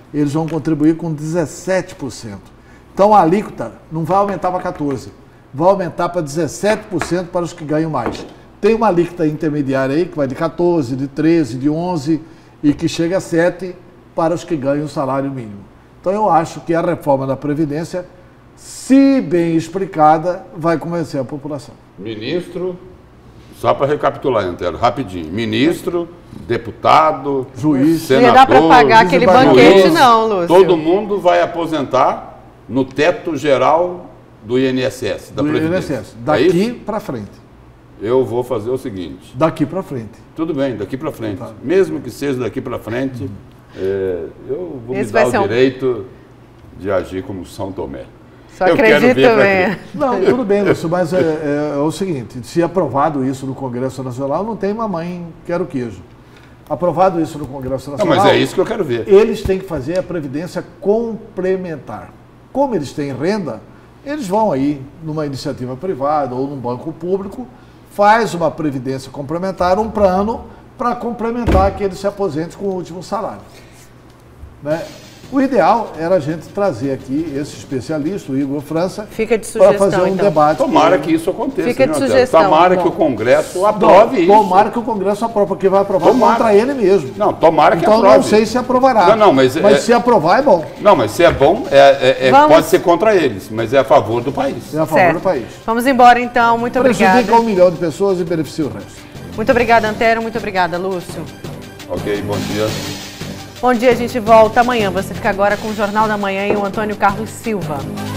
eles vão contribuir com dezessete por cento. Então a alíquota não vai aumentar para quatorze por cento, vai aumentar para dezessete por cento para os que ganham mais. Tem uma alíquota intermediária aí que vai de quatorze por cento, de treze por cento, de onze por cento e que chega a sete por cento para os que ganham o salário mínimo. Então eu acho que a reforma da Previdência, se bem explicada, vai convencer a população. Ministro, só para recapitular, Antero, rapidinho. Ministro, deputado, juiz, senador... Não ia dar para pagar aquele banquete juiz, não, Lúcio. Todo mundo vai aposentar no teto geral do I N S S, da do Previdência. I N S S, daqui para frente. Eu vou fazer o seguinte... Daqui para frente. Tudo bem, daqui para frente. Tá. Mesmo que seja daqui para frente, uhum. é, eu vou Esse me dar o um... direito de agir como São Tomé. Só acredito também. Não, tudo bem, Lúcio, mas é, é, é o seguinte, se aprovado isso no Congresso Nacional, não tem mamãe, quero queijo. Aprovado isso no Congresso Nacional... Não, mas é isso que eu quero ver. Eles têm que fazer a previdência complementar. Como eles têm renda, eles vão aí numa iniciativa privada ou num banco público, faz uma previdência complementar, um plano para complementar que eles se aposentem com o último salário. Né? O ideal era a gente trazer aqui esse especialista, o Igor França, para fazer um então. debate. Tomara que isso aconteça. Fica de né, sugestão. Tomara bom. que o Congresso aprove não, isso. Tomara que o Congresso aprove, porque vai aprovar tomara. contra ele mesmo. Não, tomara que então, aprove. Então não sei se aprovará. Não, não, mas mas é... se aprovar é bom. Não, mas se é bom, é, é, Vamos... pode ser contra eles, mas é a favor do país. É a favor certo. do país. Vamos embora então, muito obrigada. Prejudica um milhão de pessoas e beneficia o resto. Muito obrigada, Antero, muito obrigada, Lúcio. Ok, bom dia. Bom dia, a gente volta amanhã. Você fica agora com o Jornal da Manhã e o Antônio Carlos Silva.